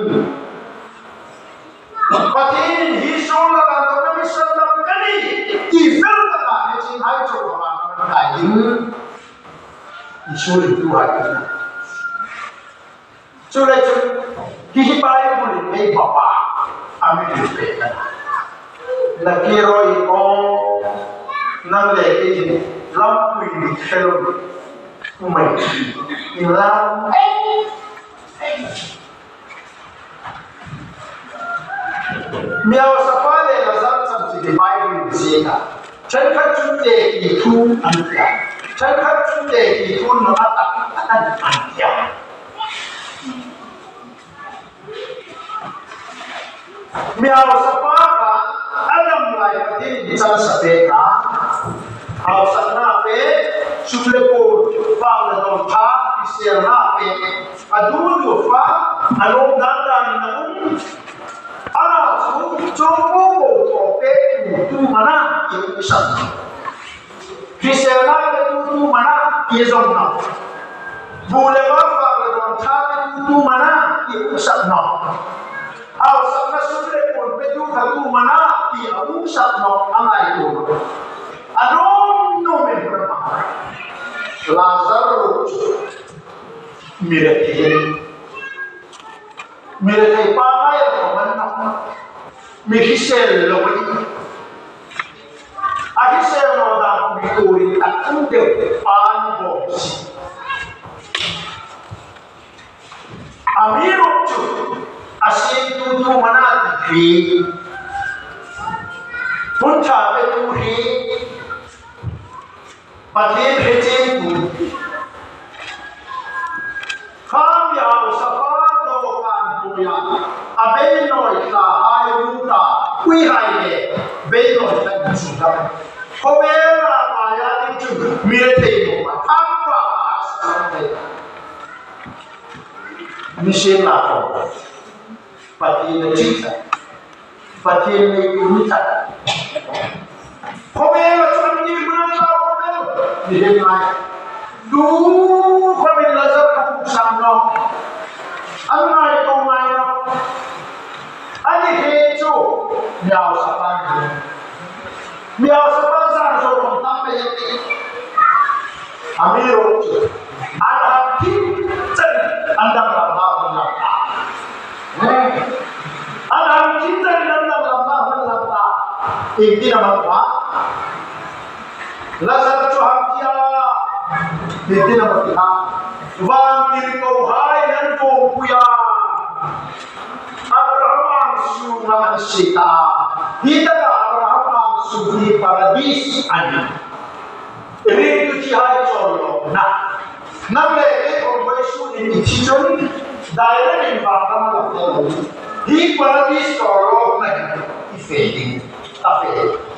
Speaker 1: patin hiso la kan to mi sanam kani ti fel ka he chin hai cho ba kai ding isu itu hai cho lại cho khi khi bay của mình đây bỏ bà anh mới được về là kia rồi con năng lệ cái gì lắm quyền theo mình thì làm miao sapa này là rất chăm chỉ để bay của mình gì cả chân khát chung đề thì thu ăn cả chân khát chung đề thì thu nó ăn ăn ăn ăn theo miao sapa ka adam lai patin chan sape ka hau sanna pe sule ko pa la don tha pisir na pe adu du fa alo dan dan na um ana su chomo ko to pe tu mana ye san pisir na pe tu tu mana ye zon na bule ma fa la don tha pe tu mana ye san na Aw sakna sule pun petu khatu mana pi aung sak no angai tu anom no men berapa Lazarus mirati mirati pangai ko manna mihisel lo ni ahisel no da mituri takun de pan bos amiru tu asin tutu mana ti punca petu hi patin hecin tu kham ya sapa do kan puya abe noi ta hai lu ta quy hai le be noi ta su ta ko be la ma ya ti chu mi le te no ma tham pa sa ne mi shen la ko patin cita patin ni cita kome la chuan ni bulan la kome ni he mai du kome la za ka sam no an mai to mai no ani he chu miao sa pa ni miao sa pa sa so kon ta pe ti amiro chu ana ki chen andam la ba na Alam cinta dalam dalam dalam dalam ini nama apa? Lazar cuham kia, ini nama kita. Wan kiri hai dan kau puya. Abraham suman sita. Kita Abraham suhi paradis ani. Ini tu cihai colo. Nah, namle itu orang Yesus ini cijon. Daerah yang bakal melakukan di paradis tolong lagi ifading tapi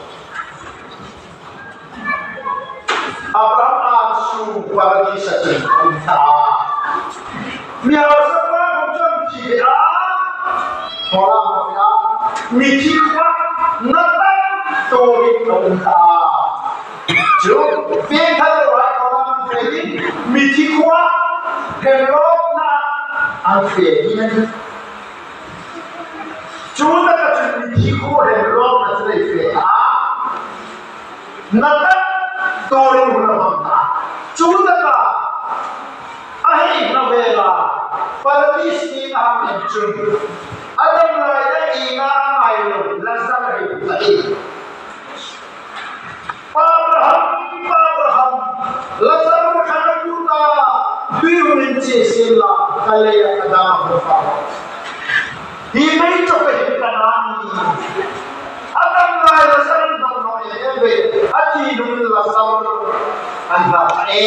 Speaker 1: Abraham langsung paradis saja entah biasa macam dia orang dia mikirnya nanti torik entah jauh biar orang ini mikirnya hello ang fedin chuta ka chuni ko re ro na tre fe a nata tori huna banta chuta ka ahi na vela paradis ni na men chun adam na ida ina ai lo lazar ri ai Abraham Abraham lazar khana puta biu minche sila kalaya kadam berfa hi mai to pe kanani adam la lazar dam no ebe ati dum lazar anda e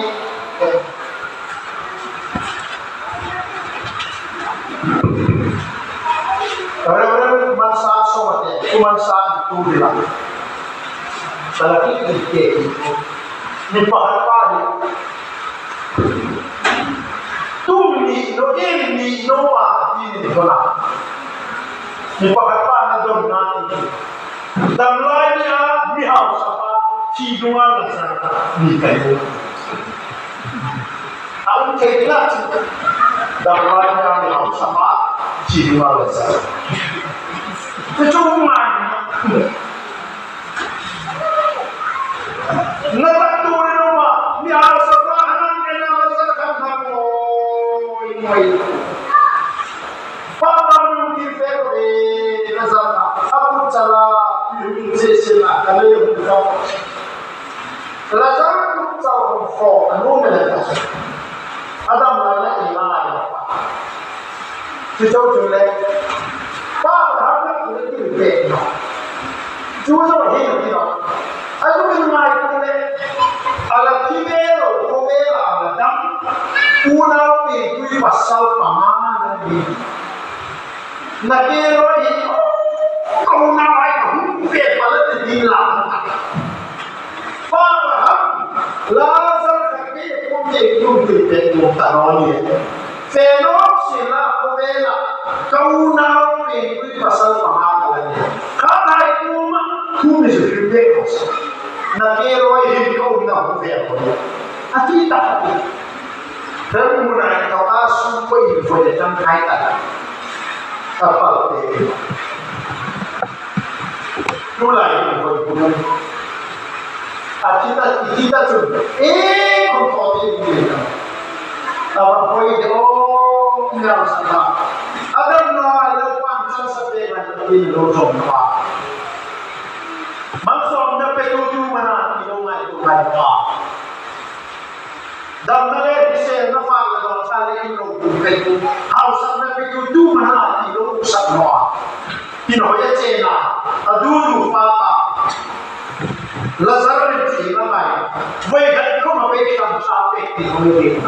Speaker 1: orang-orang bangsa sote bangsa itu bilang salaki itu ni pahala tu ni no ni no wa ni ni dola ni pahala adom na dam lai ni a mi hau sapa chi dunga la sa ni kai au ke la dam lai ni a mi hau sapa chi dunga la sa ke chu man na tak tu ni no ma mi hau sapa han ke na la sa kham kham oi oi Papa mungkin februari nazar aku cala Indonesia lah kalau yang bukan nazar aku cala kau anu mereka ada mana ilah ilah kita jual Papa harus kita beli jual apa ini kita aku mengenai kita ala kibero kobera ala dam una pe kui pasal pamana ni Nakero ini, kau nak ayah hukum pada tindakan. Faham? Lazar kaki hukum itu tidak mungkin. Fenok sila kubela, kau nak pergi pasal paham lagi. Karena itu mah hukum itu tidak. Nakero ini kau nak hukum. Aki tak. Dan mulai kau asal kau info yang kaitan. Kapal teh, mulai berbulan. Kita kita tu, eh, kau ini, apa kau ini oh, yang sama. Ada mana lepas sampai macam ini lorong apa? Maksudnya petunjuk mana itu mana itu apa? Dan mereka bisa nampak dalam saling menunggu itu. Harus sampai itu mana itu semua. Ini hanya cina. Aduh papa. Lazar itu nama. Baik kau mau bekerja sampai di mana?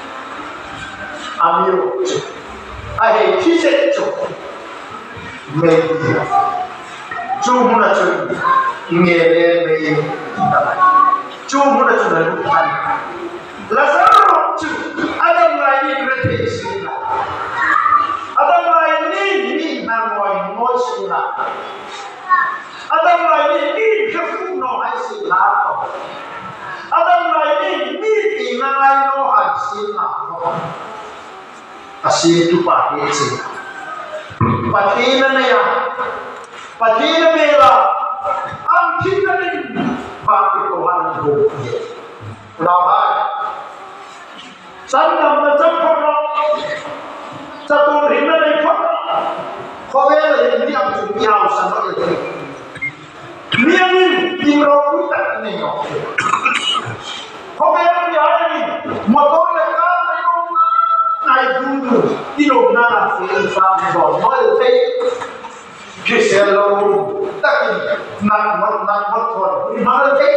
Speaker 1: Amiro. Ayah kisah itu. Media. Cuma cuma. Ingin media. Cuma cuma bukan. Lazaro tu ada lagi berarti ada lagi ni namai moisina ada lagi ni kefuno haisina ada lagi ni inai no haisina asyik tu pakai sih pakai mana ya pakai mela am kita ni pakai Tuhan itu rawat Sandam macam kono, satu rina dari kono, kowe lagi ni apa tu biar sama lagi. Ni ni timro kita ni yo. Kowe lagi ada ni, motor lekat ni yo, naik dulu, tiro nana sih sama bos, mau sih, kisah lalu, tapi nak nak motor, mana sih?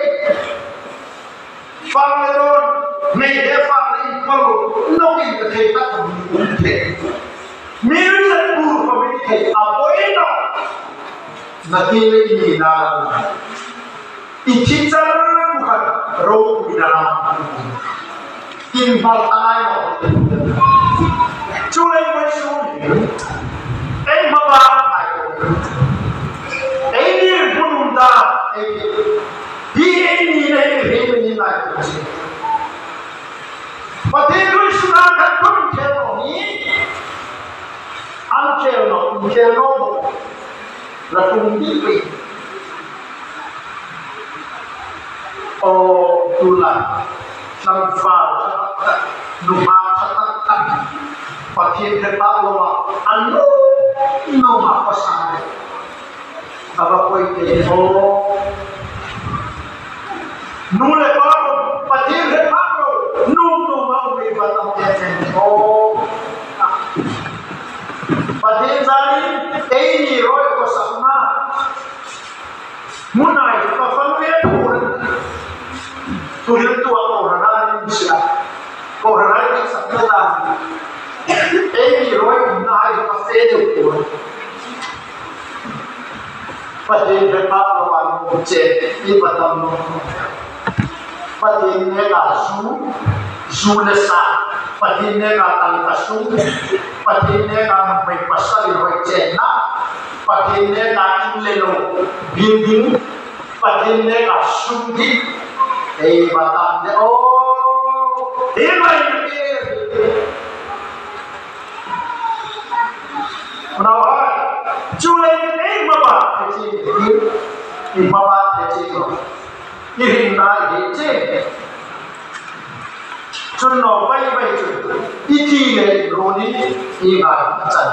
Speaker 1: Pangeran, media kalau nongin kita tak boleh. Miru sebur pemilik apa itu? Nanti ini nak ikhtiar bukan roh di dalam timbal tanah. Cuma masuk. Eh bapa, eh ni pun dah. Ini ini ini ini nak. Patentu sudah kan kau ni, angkel no, angkel no, langsung dipi. Oh tulah, samfal, nuha katakan, paten terbawa, anu, ino mapasan. Apa kau ini? Oh, nule baru, paten terbawa. Nunggu mau berbatang jajan. Oh, pada hari ini roy kosama. Munai kafannya pun. Tuhan tua orang Indonesia, orang yang sekolah. Ini roy munai kafenya pun. Pada berbatang orang jajan di batang. Patinnya kasu, zulesa, patinnya kata kasu, patinnya kata pasal yang cina, patin ne ka inlelo building patin ne ka sumthi ei batam de o e mai ke nawa chule ei baba chi ni baba chi ko ni na chi chun no bai bai chun iti le roni e ga chan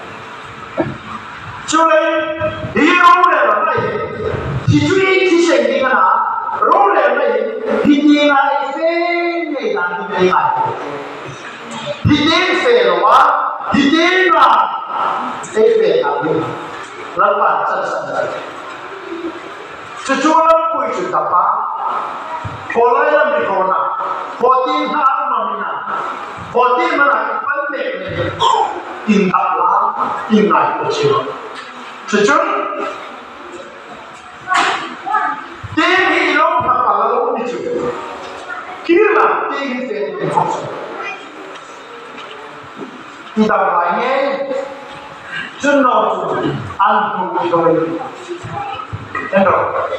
Speaker 1: chule hi ro le la nai hi chui thi se ni na ro le nai hi ni na e fe ne na ni ne ga hi de fe lo wa hi de na e fe na ni la pa chan san chu chu la pui chu ta pa Kolai la mikona, fourteen ha mamina, fourteen mana ipan dek ne, tingkat lah, tinggal kecil. Cucuk, tinggi long apa long ni cucuk, kira tinggi tinggi kosong. Kita lainnya, jenuh antum doi, jenuh.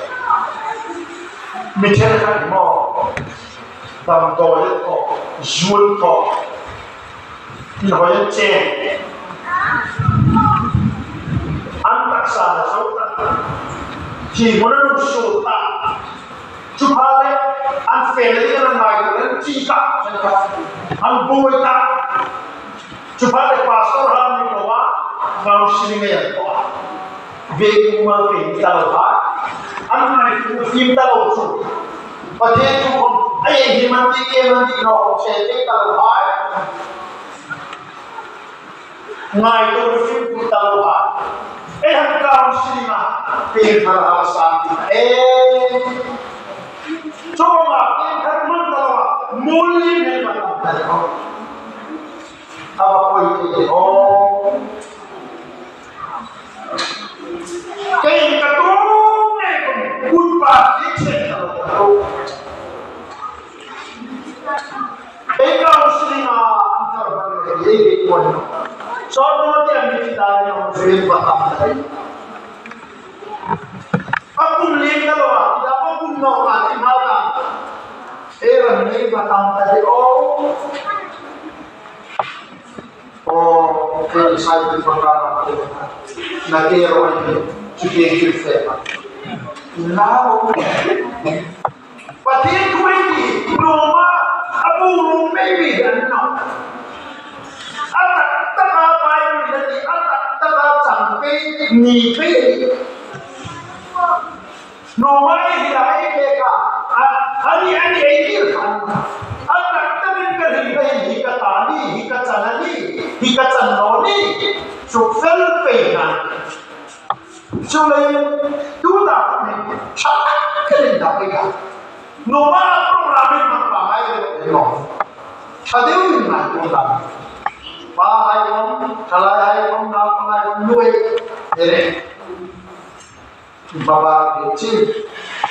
Speaker 1: ไม่ใช่แค่หม้อดำโตเล็กก็ยุ่งก็ที่เราจะเจนอันตักษาและสุดที่มันรู้สุดตาจุดพาเลยอันเฟรลี่นั่นหมายถึงจีตาอันบุยตาจุดพาเลยพาสตอร์ฮามิโนวาเราสิ่งนี้ก็เวกุมาฟินตาลบาอันนั้นคือฟิมตาลบสุดประเทศทุกคนไอ้ที่มันตีเกมันตีนอกเชนตีตาลบาง่ายตัวฟิมตาลบาไอ้ฮันกาวสิ่งนั้นเป็นทางสามเอ๊ชอบมากเป็นทางมันตาลบามูลนิธิมันตาลบาเอาไปคุยโอ้เก่งกระตุ้งเนี่ยพูดปากที่เช่นกันเอ็งเราสิ่งอ่ะอันตรายเลยเอ็งคนสอนเราที่มีที่ได้เราเป็นประทับใจaku lihat kalau tidak aku mau mati malam era ini batang tadi oh oh kalau saya di perkara nanti orang ini juga kita now but in twenty Roma Abu maybe dan no atak tak apa yang jadi atak tak sampai nipe Roma ini dah mereka hari hari ini kan atak tak mungkin hidup hidup tadi hidup canani hidup canoni sukses pengan Chule tu dah ni cakap kena dah pegang. Normal programming macam apa itu no. Ada yang nak tu dah. Bahaya pun, celaya pun nak pengai luai. Jadi, bapa kecil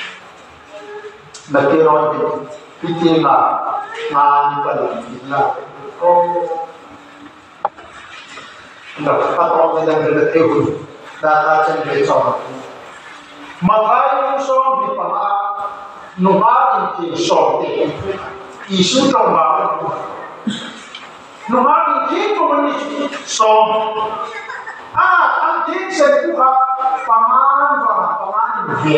Speaker 1: nak kira itu fikir nak ngan pada dia. Oh, nak patron yang berdekat data chen so makai so di pa no ba in ki so ti isu tong ba no ba in ki to ni so a an ti se ku ha paman ba paman ve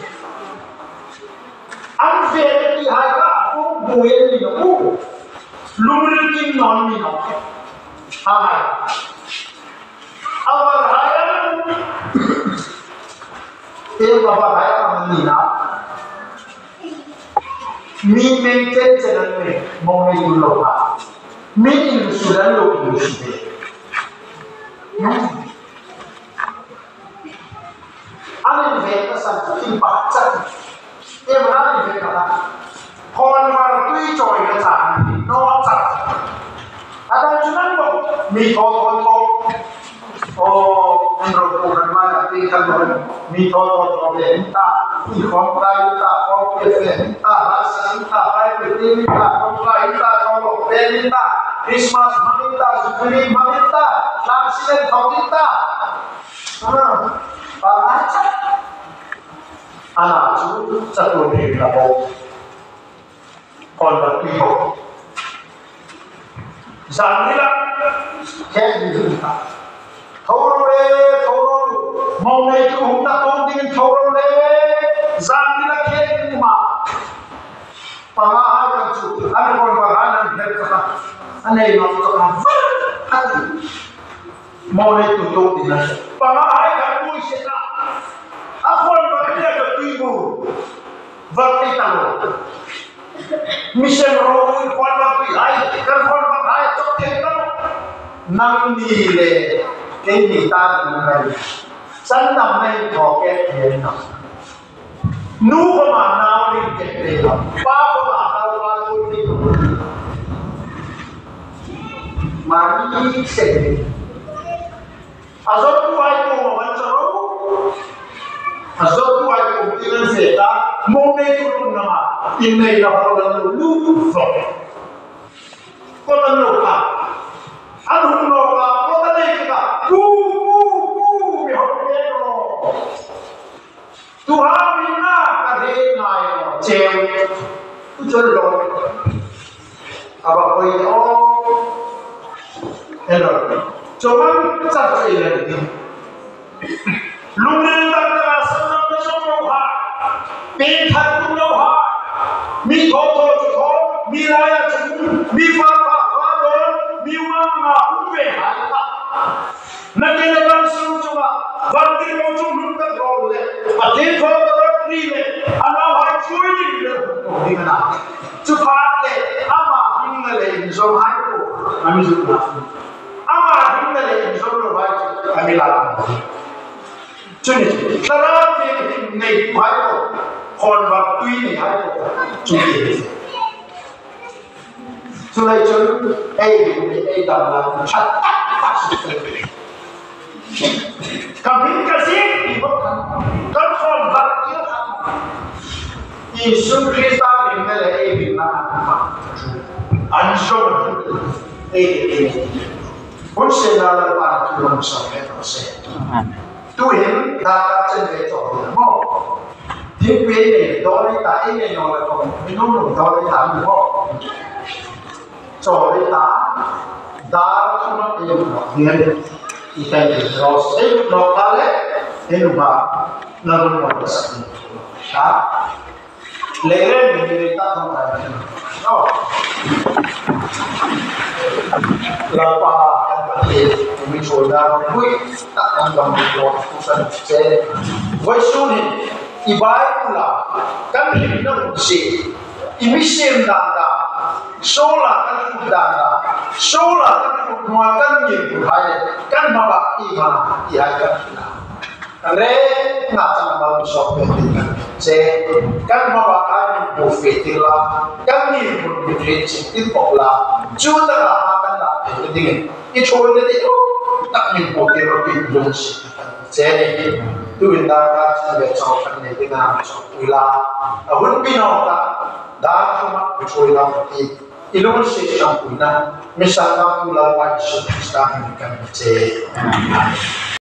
Speaker 1: an ve ti hai ka ko buyen ni no lumri ki non ni no hai awal hai Ini bapa saya kami nak mi maintain channel में मोहनी लोग आ mi insuran लोग use Amin mereka sangat baca ये mana mereka lah kon martui coy kesan nocat ada cuma loh mi kon kon kon oh menurut mana tinggal orang mito minta ikon minta kopi minta rasa minta baik minta kopi minta kalau minta Christmas minta Jubilee minta Thanksgiving minta Ba chắc ana chú chắc luôn hình là bộ còn vật kỳ hậu giảm đi lắm khét đi được ta thâu rô lê thâu rô mong này chú hùng ta tôn tiếng thâu rô lê giảm đi là khét đi mà bà ngã hai con chú anh còn bà ngã nằm hết cho ta anh này nó cho ta vất mong này tụi tôi thì là bà ngã hai con vui sẽ ta aku orang bekerja ke ibu, vertikal. Mission role kuat bagi ayat, kan kuat bagi ayat coklat kan. Nang ni le, ini tak ni. San nam ni thọ cái thế nào. Nu có mà nào đi cái thế nào, ba có mà nào ba tôi đi. Mà đi sẽ. Azot tu ai ko mà vẫn choro. Azot tu ai ko tiran se ta mo ne ko tu na in nei na ho la lu lu so ko la no ka an hu no ka ko la nei ka pu pu pu mi ho ne ro tu ha mi na ka de na yo che tu chol lo aba koi o hello choman sa che le ni lung le ta ta sa na na so mo haเป็นทันตุโลหะมีโทโทจุโทมีลายจุมีฟ้าฟ้าฟ้าโดนมีว่างมาอุเบหายตานักเรียนบังสุจุมาบังตีโมจุลุกตะโรเลยอาทิตย์โทตะรีเลยอันนั้นหายช่วยดีเลยดีขนาดจุพาเลยอามาหิงเลยจงหายกูอามิจุนะอามาหิงเลยจงรู้ไว้อามิลาจุนี่ตระที่ในหายกูคนวัดตุยนี่หายกูจุนี่สุดท้ายจนไอ้ไอ้ดำละชัดปัสสุดกับพิกสิทธิ์อีกคนกับคนวัดเยอะครับยิสุคริสต์เป็นเมื่อไรไอ้บินมาอันโชว์ไอ้ไอ้คนเสียนาลปานทุลงสังเกตเอาเสียตัวเห็นดาราเจนเวจอดมั้งทิ้งเวเนี่ยดอลลี่ตาไอ้เนี่ยนอนแล้วก็ไม่นุ่มหนุ่มดอลลี่ตาหรือมั้งจอดเลยตาดาร์ทุนเอ็มหนอกเนี่ยอีกแต่เรื่องเราเอ็มหนอกอะไรเอ็มบ้านั่งบนวันสักนิดนะเล่นมีเรื่องตั้งใจเนาะเราปากันประเทศมีโชว์ดาวคุยตัดกันบางตัวผู้สันเจไว้ช่วงนี้อีบายกุลากันเห็นน้องเสียอีมิเชมดังดาโซลากันฟุดดังดาโซลากันฟุดมัวกันยิงผู้ชายกันมาบักอีมาอีหายกันนะเร่งาจังมาบุษบเป็นกันเจกันมาบักไอ้บุฟเฟ่ติลากันยิงบุญบุญเรื่องสิ่งที่บอกลาจูตระหากันละเป็นดิ่งอีโชว์เนี่ยที่ตักมีโปรตีนเป็นบุญสิ่งเจนี่ดูอินดาราที่เวชอบกันในที่งานชอบเวลาหุ่นปีนอตาดาร์ทมาไปช่วยเราที่อิลูสิชอบคุยนะมิสังกัตุลาไปสุดสตาร์กันเจ